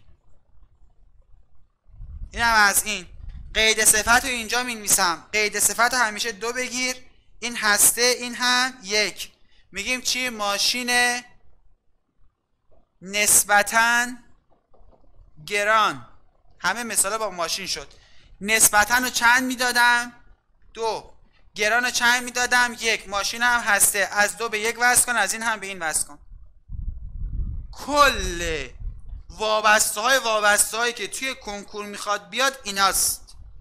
این هم از این. قید صفت رو اینجا می‌نویسم، قید صفت رو همیشه 2 بگیر، این هسته این هم 1. میگیم چی؟ ماشین نسبتاً گران. همه مثالا با ماشین شد. نسبتاً رو چند میدادم؟ 2. گران رو چند میدادم؟ 1. ماشین هم هسته، از 2 به 1 وصل کن، از این هم به این وصل کن. کل وابسته هایی که توی کنکور میخواد بیاد ایناست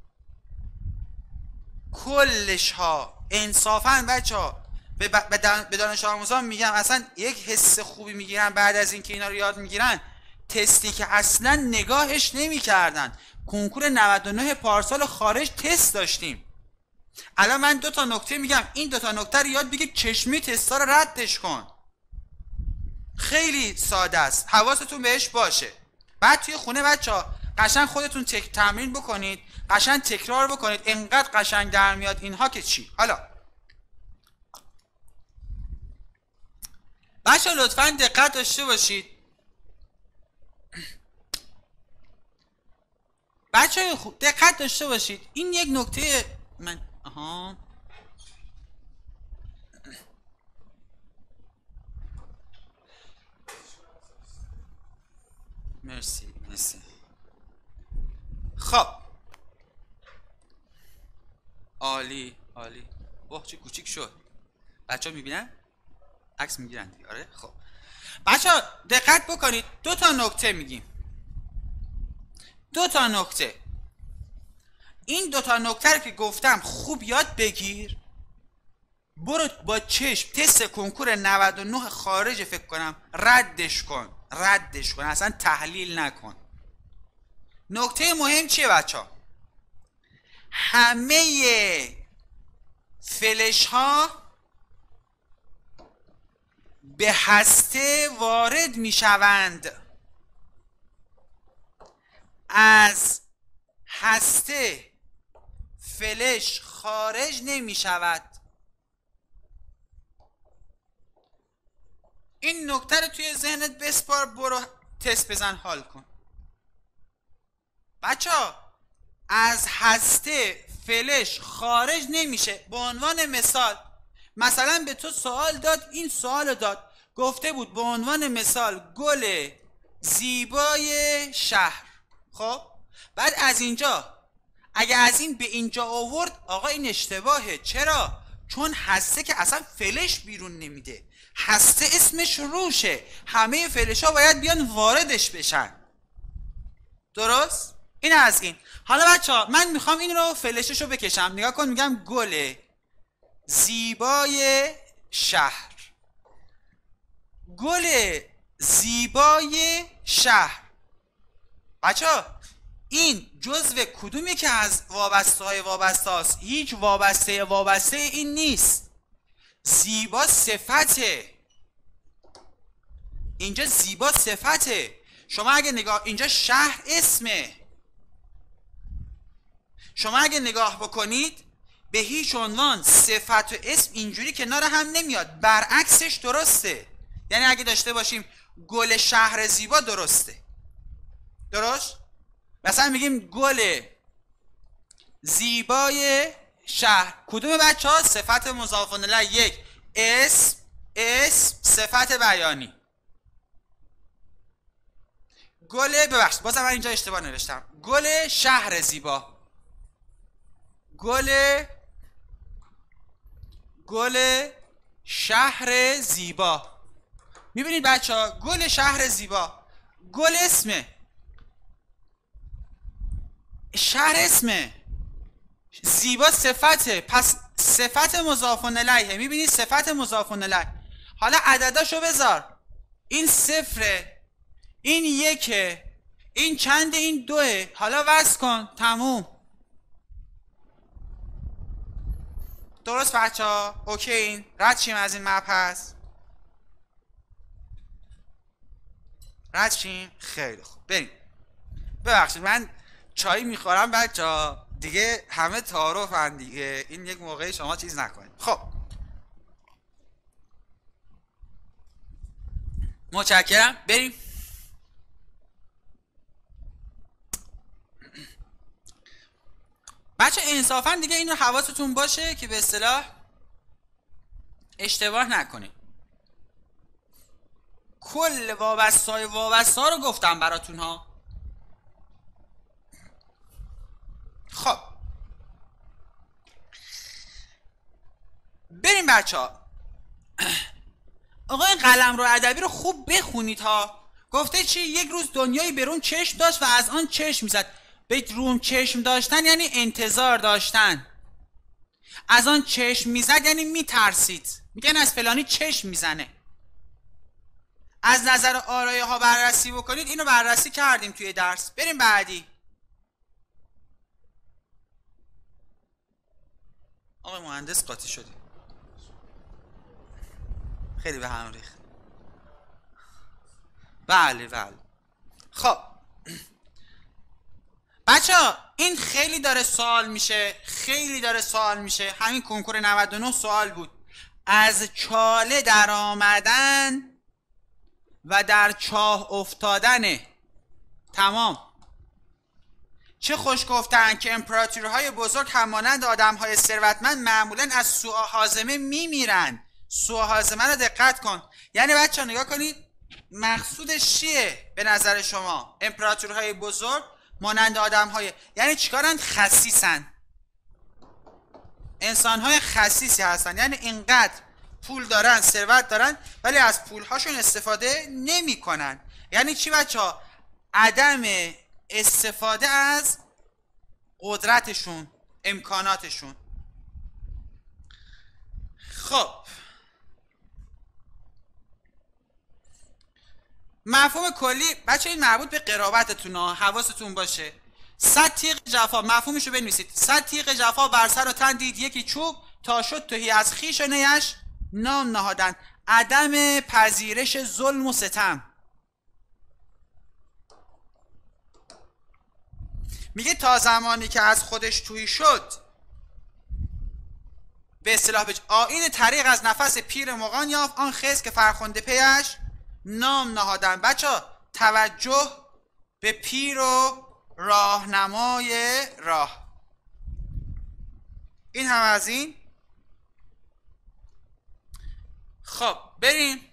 کلش ها. انصافاً بچه ها به دانش آموزان میگم اصلا یک حس خوبی میگیرن بعد از اینکه اینا رو یاد میگیرن. تستی که اصلا نگاهش نمیکردن. کنکور 99 پارسال خارج تست داشتیم. الان من 2 تا نکته میگم، این 2 تا نکته رو یاد بگیر، چشمی تستا رو ردش کن. خیلی ساده است، حواستون بهش باشه. بعد توی خونه بچه‌ها قشنگ خودتون تمرین بکنید، قشنگ تکرار بکنید، انقدر قشنگ در میاد اینها که چی. حالا بچه‌ها لطفاً دقت داشته باشید. بچه‌ها خوب دقت داشته باشید. این یک نکته من مرسی. خب عالی. اوه چه کوچیک شد. بچه‌ها میبینن؟ عکس میگیرن دیگه. آره خب بچه‌ها دقت بکنید، 2 تا نکته میگیم. 2 تا نکته. این 2 تا نکته رو که گفتم خوب یاد بگیر. برو با چشم تست کنکور 99 خارج فکر کنم ردش کن، اصلا تحلیل نکن. نکته مهم چیه بچه‌ها؟ همه فلش ها به هسته وارد می شوند، از هسته فلش خارج نمی شود. این نکته رو توی ذهنت بسپار، برو تست بزن حال کن. بچه‌ها از هسته فلش خارج نمیشه. به عنوان مثلا به تو سوال داد، این سوال داد، گفته بود به عنوان مثال گل زیبای شهر. خب بعد از اینجا اگه از این به اینجا آورد، آقا این اشتباهه. چرا؟ چون هسته که اصلا فلش بیرون نمیده، هسته اسمش روشه، همه فلش ها باید بیان واردش بشن. درست؟ این از این. حالا بچه ها من میخوام این رو فلشش رو بکشم. نگاه کن، میگم گل زیبای شهر. گل زیبای شهر. بچه ها این جزو کدومی که از وابسته است؟ هیچ وابسته این نیست. زیبا صفته. اینجا زیبا صفته. شما اگه نگاه، اینجا شهر اسمه. شما اگه نگاه بکنید به هیچ عنوان صفت و اسم اینجوری کنار هم نمیاد، برعکسش درسته. یعنی اگه داشته باشیم گل شهر زیبا درسته. درست؟ مثلا میگیم گل زیبای شهر. کدوم بچه ها؟ صفت مضاف الیه 1. اسم صفت بیانی. گل، ببخشید بازم من اینجا اشتباه نوشتم، گل شهر زیبا. گل شهر زیبا. میبینید بچه ها گل شهر زیبا. گل اسمه، شهر اسمه، زیبا صفته، پس صفت مضاف الیه. میبینید صفت مضاف الیه. حالا عدداشو بذار. این صفره، این یکه، این چنده، این دوه. حالا وصل کن. تموم. درست بچه ها؟ اوکی. این رد شیم از این مبحث. رد شیم. خیلی خوب. بریم. ببخشید من چای میخورم بچه ها، دیگه همه تعارفن دیگه، این یک موقعی شما چیز نکنید. خب متشکرم. بریم. بچه انصافا دیگه اینو حواستون باشه که به اصطلاح اشتباه نکنید. کل وابسته رو گفتم براتون ها. خب بریم بچه ها. آقا این قلمرو ادبی رو خوب بخونید ها. گفته چی؟ یک روز دنیایی به روم چشم داشت و از آن چشم میزد. به روم چشم داشتن یعنی انتظار داشتن. از آن چشم میزد یعنی میترسید. میگن از فلانی چشم میزنه. از نظر آرایه ها بررسی بکنید. اینو بررسی کردیم توی درس. بریم بعدی. آقای مهندس قاطی شدیم. خیلی به هم ریخت. بله بله. خب بچه ها این خیلی داره سوال میشه. همین کنکور 99 سوال بود. از چاله در آمدن و در چاه افتادن. تمام. چه خوش گفتن که امپراتوری‌های بزرگ همانند آدم‌های ثروتمند معمولاً از سوء هاضمه میمیرن. سوء هاضمه رو دقت کن. یعنی بچه‌ها نگاه کنید مقصودش چیه به نظر شما؟ امپراتوری‌های بزرگ مانند آدم‌های، یعنی چیکارن؟ خسیسن. انسان‌های خسیسی هستن. یعنی اینقدر پول دارن، ثروت دارن، ولی از پول‌هاشون استفاده نمی‌کنن. یعنی چی بچه‌ها؟ عدم استفاده از قدرتشون، امکاناتشون. خب مفهوم کلی بچه این مربوط به قرابتتون ها، حواستون باشه. 100 تیغ جفا، مفهومشو بنویسید. 100 تیغ جفا بر سر و تن دید یکی چوب، تا شد تهی از خویش و نیش نام نهادن. عدم پذیرش ظلم و ستم. میگه تا زمانی که از خودش تویی شد، به اصطلاح آیین طریق از نفس پیر مغان یافت، آن خس که فرخنده پیش نام نهادن. بچه توجه به پیر و راهنمای راه. این هم از این. خب بریم.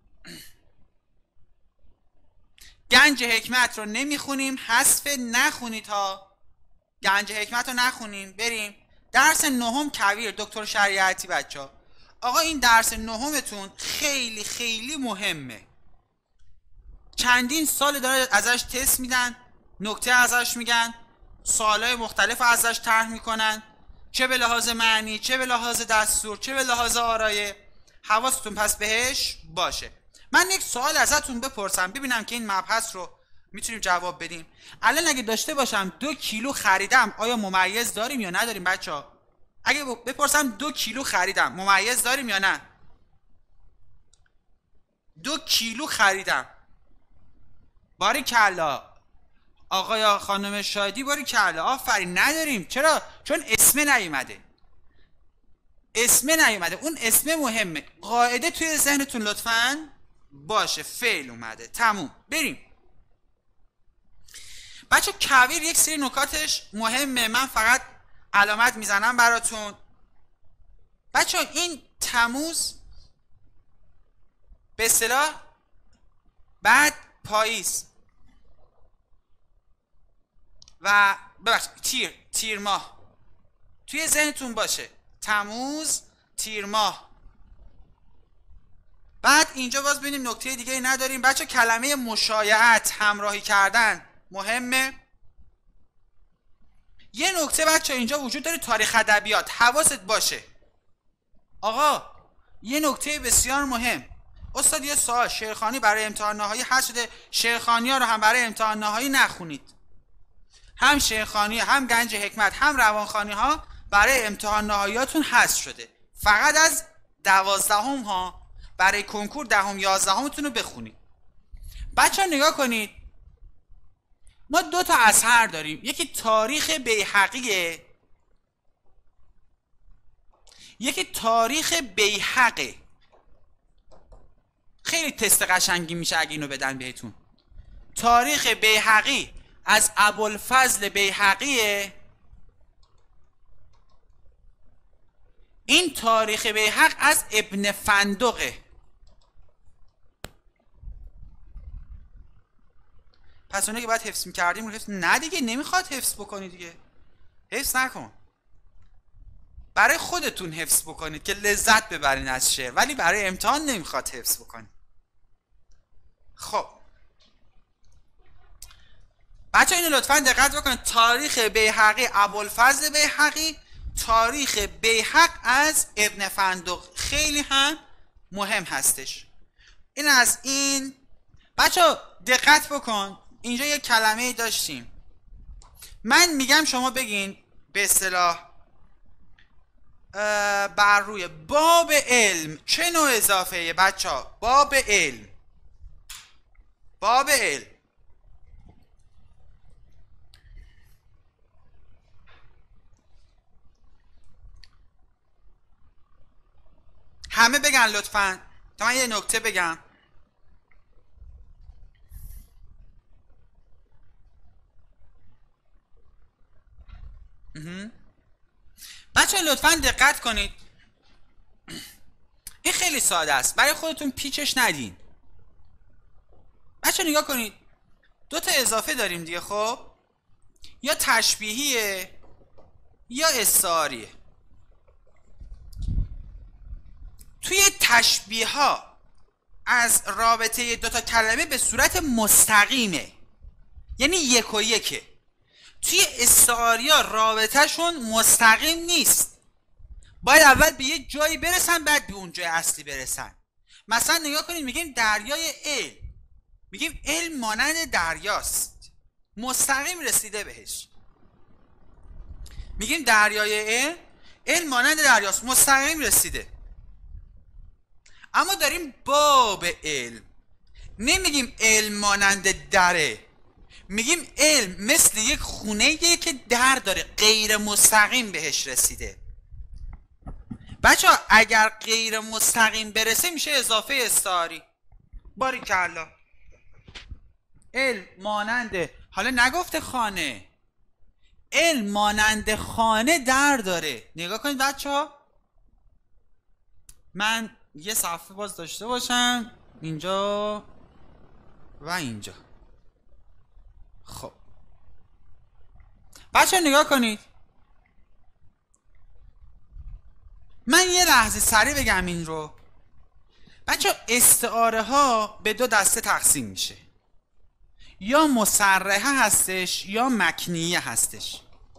گنج حکمت رو نمیخونیم، حذف نخونید ها. گنج حکمت رو نخونیم. بریم درس نهم کویر دکتر شریعتی. بچه ها آقا این درس نهمتون خیلی خیلی مهمه. چندین سال داره ازش تست میدن، نکته ازش میگن، سوالای مختلف ازش طرح میکنن، چه به لحاظ معنی، چه به لحاظ دستور، چه به لحاظ آرایه. حواستون پس بهش باشه. من یک سوال ازتون بپرسم ببینم که این مبحث رو میتونیم جواب بدیم. الان اگه داشته باشم 2 کیلو خریدم، آیا ممیز داریم یا نداریم بچه ها؟ اگه بپرسم 2 کیلو خریدم، ممیز داریم یا نه؟ 2 کیلو خریدم. باری کلا آقا یا خانم شادی، باری کلا، آفرین. نداریم. چرا؟ چون اسم نیومده. اون اسم مهمه. قاعده توی ذهنتون لطفاً باشه. فعل اومده. تموم. بریم بچه. کویر یک سری نکاتش مهمه، من فقط علامت میزنم براتون. بچه این تموز به اصطلاح بعد پاییز و تیر ماه توی ذهنتون باشه. تموز، تیر ماه. بعد اینجا باز ببینیم نکته دیگه نداریم بچه. کلمه مشایعت، همراهی کردن مهمه. یه نکته بچه اینجا وجود داره، تاریخ ادبیات. حواست باشه آقا. یه نکته بسیار مهم، استاد یه سوال، شیرخوانی برای امتحان نهایی حذف شده، شیرخوانی ها رو هم برای امتحان نهایی نخونید. هم شیرخوانی، هم گنج حکمت، هم روانخوانی ها برای امتحان نهاییاتون حذف شده. فقط از 12 ها برای کنکور 10 11 رو بخونید. بچه ها نگاه کنید، ما 2 تا اثر داریم، یکی تاریخ بیهقیه، یکی تاریخ بیهقه. خیلی تست قشنگی میشه اگه اینو بدن بهتون. تاریخ بیهقی از ابوالفضل بیهقیه، این تاریخ بیهق از ابن فندقه. پس اونه که باید حفظ میکردیم رو حفظ نه دیگه، نمیخواد حفظ بکنی دیگه، حفظ نکن. برای خودتون حفظ بکنید که لذت ببرین از شعر، ولی برای امتحان نمیخواد حفظ بکنید. خب بچه اینو لطفا دقت بکنید، تاریخ بیهقی ابوالفضل بیهقی، تاریخ بیهق از ابن فندق، خیلی هم مهم هستش. این از این. بچه دقت بکن، اینجا یه کلمه داشتیم، من میگم شما بگین به اصطلاح بر روی باب علم چه نوع اضافه ایه بچه ها؟ باب علم، باب علم. همه بگن لطفا تا من یه نکته بگم. بچه لطفا دقت کنید، این خیلی ساده است، برای خودتون پیچش ندین. بچه نگاه کنید، 2 تا اضافه داریم دیگه. خب یا تشبیهیه یا استعاریه. توی تشبیه ها از رابطه 2 تا کلمه به صورت مستقیمه، یعنی 1 و 1. توی استعاریا رابطه شون مستقیم نیست، باید اول به یه جایی برسن بعد به اون جای اصلی برسن. مثلا نگاه کنید، میگیم دریای علم، میگیم علم مانند دریاست، مستقیم رسیده بهش. میگیم دریای علم، علم مانند دریاست، مستقیم رسیده. اما داریم باب علم، نمیگیم علم مانند دره، میگیم علم مثل یک خونه که در داره، غیر مستقیم بهش رسیده. بچه ها اگر غیر مستقیم برسه میشه اضافه استعاری. باریکلا. علم مانند، حالا نگفته خانه، علم مانند خانه در داره. نگاه کنید بچه ها، من یه صفحه باز داشته باشم اینجا و اینجا. خب بچه ها نگاه کنید، من یه لحظه سریع بگم این رو. بچه ها استعاره ها به 2 دسته تقسیم میشه، یا مصرحه هستش یا مکنیه هستش.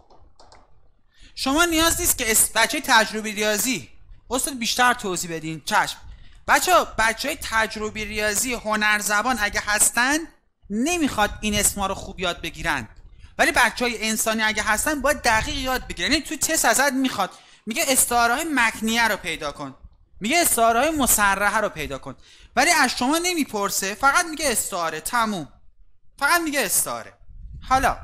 شما نیاز نیست که بچه تجربی ریاضی استاد بیشتر توضیح بدین، چشم. بچه تجربی ریاضی هنر زبان اگه هستن نمیخواد این اسما رو خوب یاد بگیرن، ولی بچهای انسانی اگه هستن باید دقیق یاد بگیرن. یعنی تو تست ازت میخواد، میگه استعاره های مکنیه رو پیدا کن، میگه استعاره های مصرحه رو پیدا کن، ولی از شما نمیپرسه، فقط میگه استعاره، تموم، فقط میگه استعاره. حالا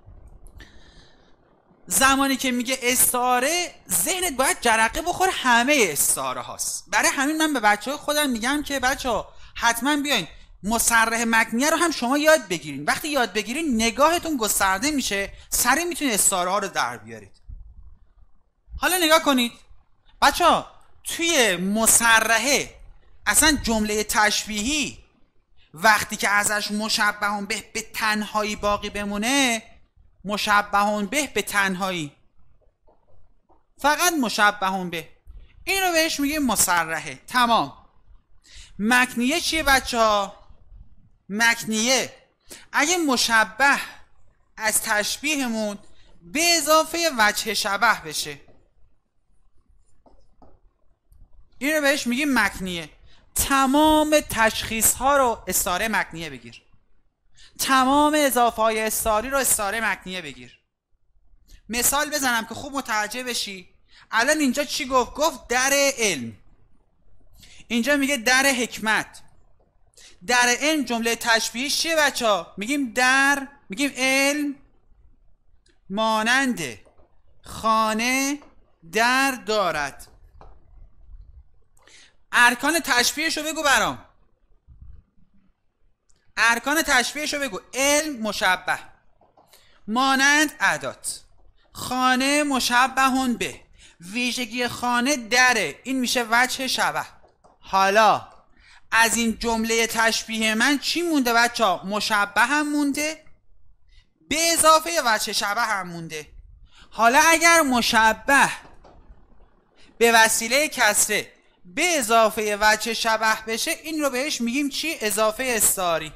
زمانی که میگه استعاره، ذهنت باید جرقه بخور همه استعاره هاست. برای همین من به بچه های خودم میگم که بچه ها حتما بیاین مصرح مکنیه رو هم شما یاد بگیرین. وقتی یاد بگیرین نگاهتون گسترده میشه، سریع میتونید استعاره ها رو در بیارید. حالا نگاه کنید بچه ها، توی مصرحه اصلا جمله تشبیهی وقتی که ازش مشبهون به تنهایی باقی بمونه، مشبهون به تنهایی، فقط مشبهون به، این رو بهش میگیم مصرحه، تمام. مکنیه چیه بچه ها؟ مکنیه اگه مشبه از تشبیهمون به اضافه وجه شبه بشه، این رو بهش میگیم مکنیه. تمام تشخیص ها رو استعاره مکنیه بگیر، تمام اضافه های استعاری رو استعاره مکنیه بگیر. مثال بزنم که خوب متوجه بشی. الان اینجا چی گفت؟ گفت در علم. اینجا میگه در حکمت. در علم جمله تشبیهی چیه بچه ها؟ میگیم علم مانند خانه در دارد. ارکان تشبیهشو بگو برام. ارکان تشبیهشو بگو. علم مشبه، مانند ادات، خانه مشبهون به، ویژگی خانه دره، این میشه وجه شبه. حالا از این جمله تشبیه من چی مونده بچه ها؟ مشبه هم مونده به اضافه وجه شبه هم مونده. حالا اگر مشبه به وسیله کسره به اضافه وجه شبه بشه، این رو بهش میگیم چی؟ اضافه استعاری.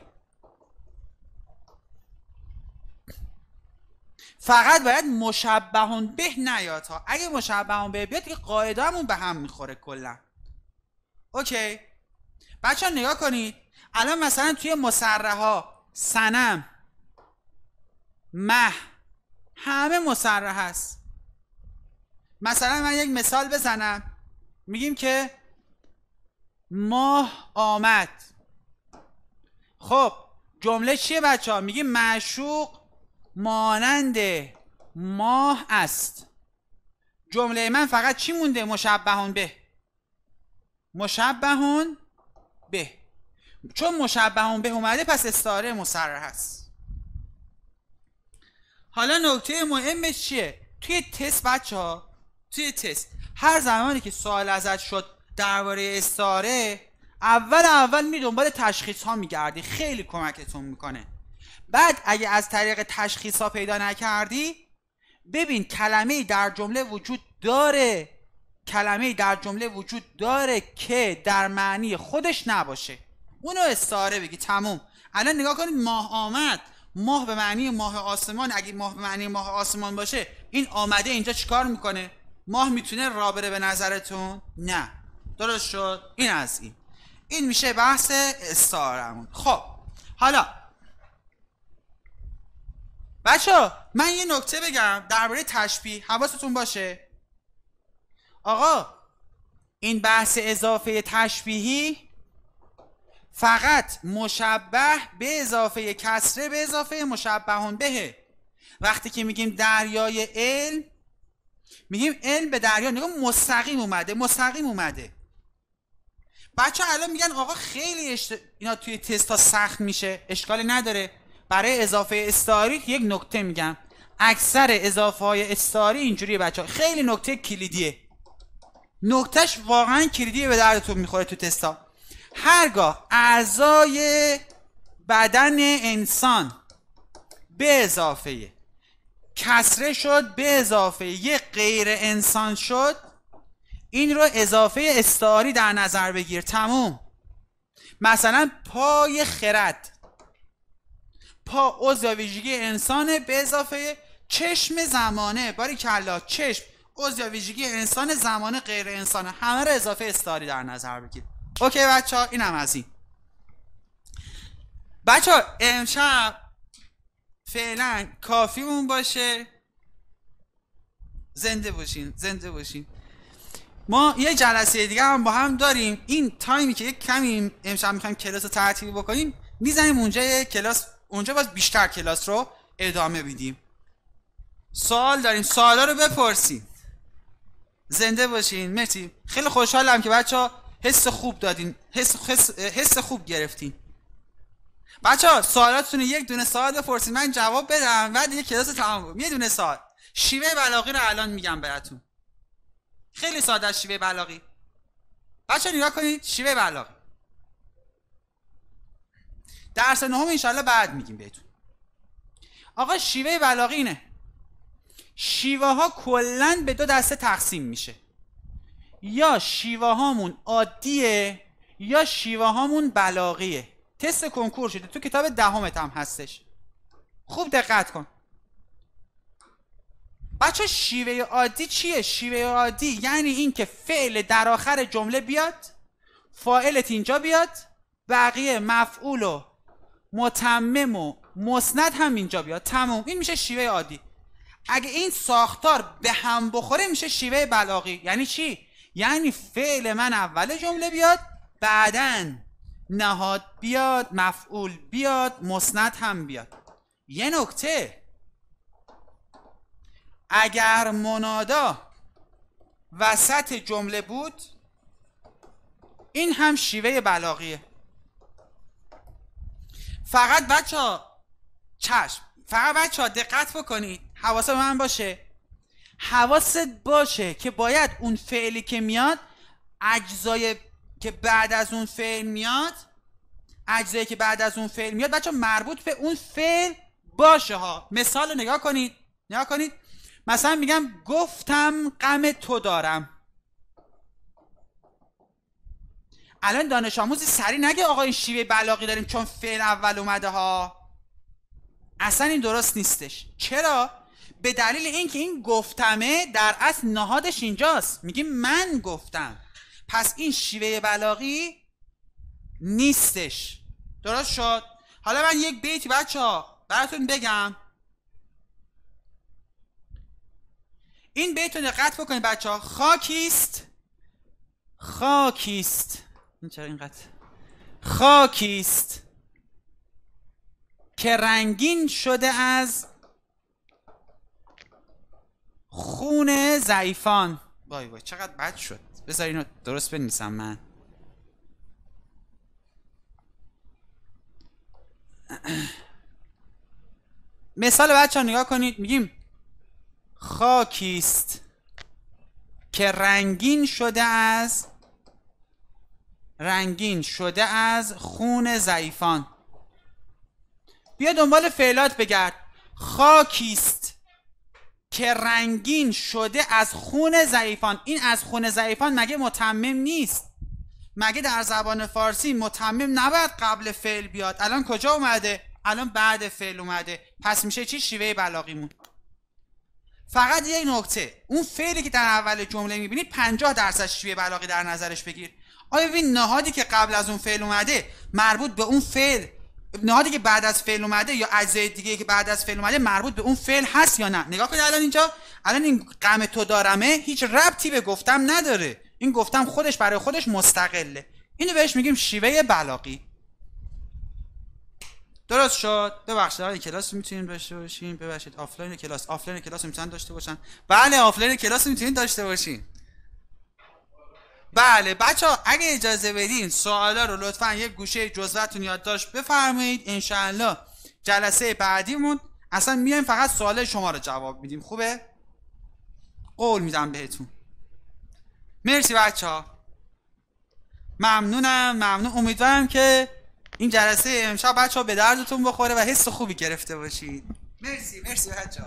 فقط باید مشبهون به نیاد ها. اگه مشبهون به بیاد که قاعده همون به هم میخوره کلا. اوکی بچه ها نگاه کنید. الان مثلا توی مصرح ها صنم، مه، همه مصرح هست. مثلا من یک مثال بزنم، میگیم که ماه آمد. خب جمله چیه بچه ها؟ میگیم معشوق مانند ماه است. جمله من فقط چی مونده؟ مشبهون به. مشبهون به. چون مشبهون به اومده پس استعاره مصرح هست. حالا نکته مهمش چیه؟ توی تست بچه ها، توی تست هر زمانی که سوال ازت شد درباره استعاره، اول می دنبال تشخیص ها میگردی، خیلی کمکتون میکنه. بعد اگه از طریق تشخیص ها پیدا نکردی، ببین کلمه‌ای در جمله وجود داره، کلمه‌ای در جمله وجود داره که در معنی خودش نباشه، اونو استعاره بگی. تموم. الان نگاه کنید، ماه آمد، ماه به معنی ماه آسمان. اگه ماه به معنی ماه آسمان باشه، این آمده اینجا چیکار میکنه؟ ماه میتونه راه بره به نظرتون؟ نه. درست شد؟ این از این میشه بحث استعاره‌مون. خب حالا بچه من یه نکته بگم درباره تشبیه، حواستون باشه. آقا این بحث اضافه تشبیهی فقط مشبه به اضافه کسره به اضافه مشبهون بهه. وقتی که میگیم دریای علم، میگیم علم به دریا نگاه مستقیم اومده. بچه الان میگن آقا خیلی اینا توی تستا سخت میشه. اشکال نداره. برای اضافه استعاری یک نکته میگم. اکثر اضافه های استعاری اینجوریه بچه ها. خیلی نکته کلیدیه. نکتهش واقعا کلیدیه، به دردتون میخوره تو تستا. هرگاه اعضای بدن انسان به اضافه کسره شد به اضافه یه غیر انسان شد، این رو اضافه استعاری در نظر بگیر. تموم. مثلا پای خرد، پا عضو ویژگی انسانه به اضافه چشم زمانه. باریکلا، چشم عضو ویژگی انسان، زمانه غیر انسانه. همه رو اضافه استعاری در نظر بگیر. اوکی بچه ها، اینم از این. بچه ها امشب فعلا کافیمون باشه. زنده باشین. ما یه جلسه دیگه هم با هم داریم. این تایمی که یک کمی امشب میخوایم کلاس رو تعطیل بکنیم، میزنیم اونجا کلاس، اونجا باز بیشتر کلاس رو ادامه بدیم. سوال داریم، سوالا رو بپرسین. زنده باشین. مرسی. خیلی خوشحالم که بچه‌ها حس خوب دادین، حس خوب گرفتین. بچه‌ها سوالاتتون یک دونه سوال بپرسین، من جواب بدم، بعد دیگه کلاس تمام. یه دونه سوال. شیوه بلاغی رو الان میگم بهتون. خیلی ساده است شیوه بلاغی. بچه‌ها نگاه کنید، شیوه بلاغی. درس نهم انشالله بعد میگیم بهتون. آقا شیوه بلاغی اینه. شیوه ها کلن به دو دسته تقسیم میشه. یا شیوه هامون عادیه یا شیوه هامون بلاغیه. تست کنکور شده، تو کتاب دهمت هم هستش. خوب دقت کن. بچه شیوه عادی چیه؟ شیوه عادی یعنی این که فعل در آخر جمله بیاد، فاعلت اینجا بیاد، بقیه مفعول و متمم و مسند هم اینجا بیاد، تموم. این میشه شیوه عادی. اگه این ساختار به هم بخوره میشه شیوه بلاغی. یعنی چی؟ یعنی فعل من اول جمله بیاد، بعدن نهاد بیاد، مفعول بیاد، مسند هم بیاد. یه نکته، اگر منادا وسط جمله بود این هم شیوه بلاغیه. فقط بچه ها دقت بکنید، حواست به من باشه، حواست باشه که باید اون فعلی که میاد اجزای که بعد از اون فعل میاد بچه ها مربوط به اون فعل باشه ها. مثال رو نگاه کنید. مثلا میگم گفتم غم تو دارم. الان دانش آموزی سری نگه آقا این شیوه بلاغی داریم چون فعل اول اومده ها. اصلا این درست نیستش. چرا؟ به دلیل اینکه این گفتمه در اصل نهادش اینجاست، میگیم من گفتم، پس این شیوه بلاغی نیستش. درست شد؟ حالا من یک بیتی بچه ها براتون بگم. این بیت رو دقت بکنید بچه ها. خاکیست این چرا اینقدر خاکیست که رنگین شده از خون ضعیفان. وای چقدر بد شد. بذار اینو درست بنویسم من. مثال بچه ها نگاه کنید. میگیم خاکیست که رنگین شده از خون ضعیفان. بیا دنبال فعلات بگرد. خاکیست که رنگین شده از خون ضعیفان. این از خون ضعیفان مگه متمم نیست؟ مگه در زبان فارسی متمم نباید قبل فعل بیاد؟ الان کجا اومده؟ الان بعد فعل اومده. پس میشه چی؟ شیوه بلاغیمون. فقط یک نکته، اون فعلی که در اول جمله میبینی 50% شیوه بلاغی در نظرش بگیر. آیا ببین نهادی که قبل از اون فعل اومده مربوط به اون فعل، نهادی که بعد از فعل اومده یا اجزای دیگه که بعد از فعل اومده مربوط به اون فعل هست یا نه؟ نگاه کنید الان اینجا، الان این غم تو دارمه هیچ ربطی به گفتم نداره. این گفتم خودش برای خودش مستقله. اینو بهش میگیم شیوه بلاغی. درست شد؟ ببخشید این کلاس میتونین داشته باشین. ببخشید آفلاین کلاس میتونن داشته باشن. بله آفلاین کلاس میتونین داشته باشین. بله بچه‌ها اگه اجازه بدین سوالا رو لطفاً یک گوشه جزوه‌تون یادداشت بفرمایید. انشاءالله جلسه بعدیمون اصلا میایم فقط سوال شما رو جواب میدیم. خوبه؟ قول میدم بهتون. مرسی بچه‌ها. ممنون. امیدوارم که این جلسه امشب بچه‌ها به دردتون بخوره و حس خوبی گرفته باشید. مرسی بچه‌ها.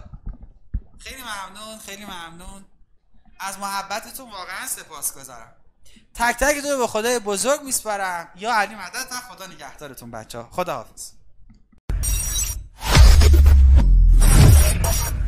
خیلی ممنون. از محبتتون واقعا سپاسگزارم. تک تکتون رو به خدای بزرگ میسپارم. یا علی مدد و خدا نگهدارتون بچه‌ها. خداحافظ.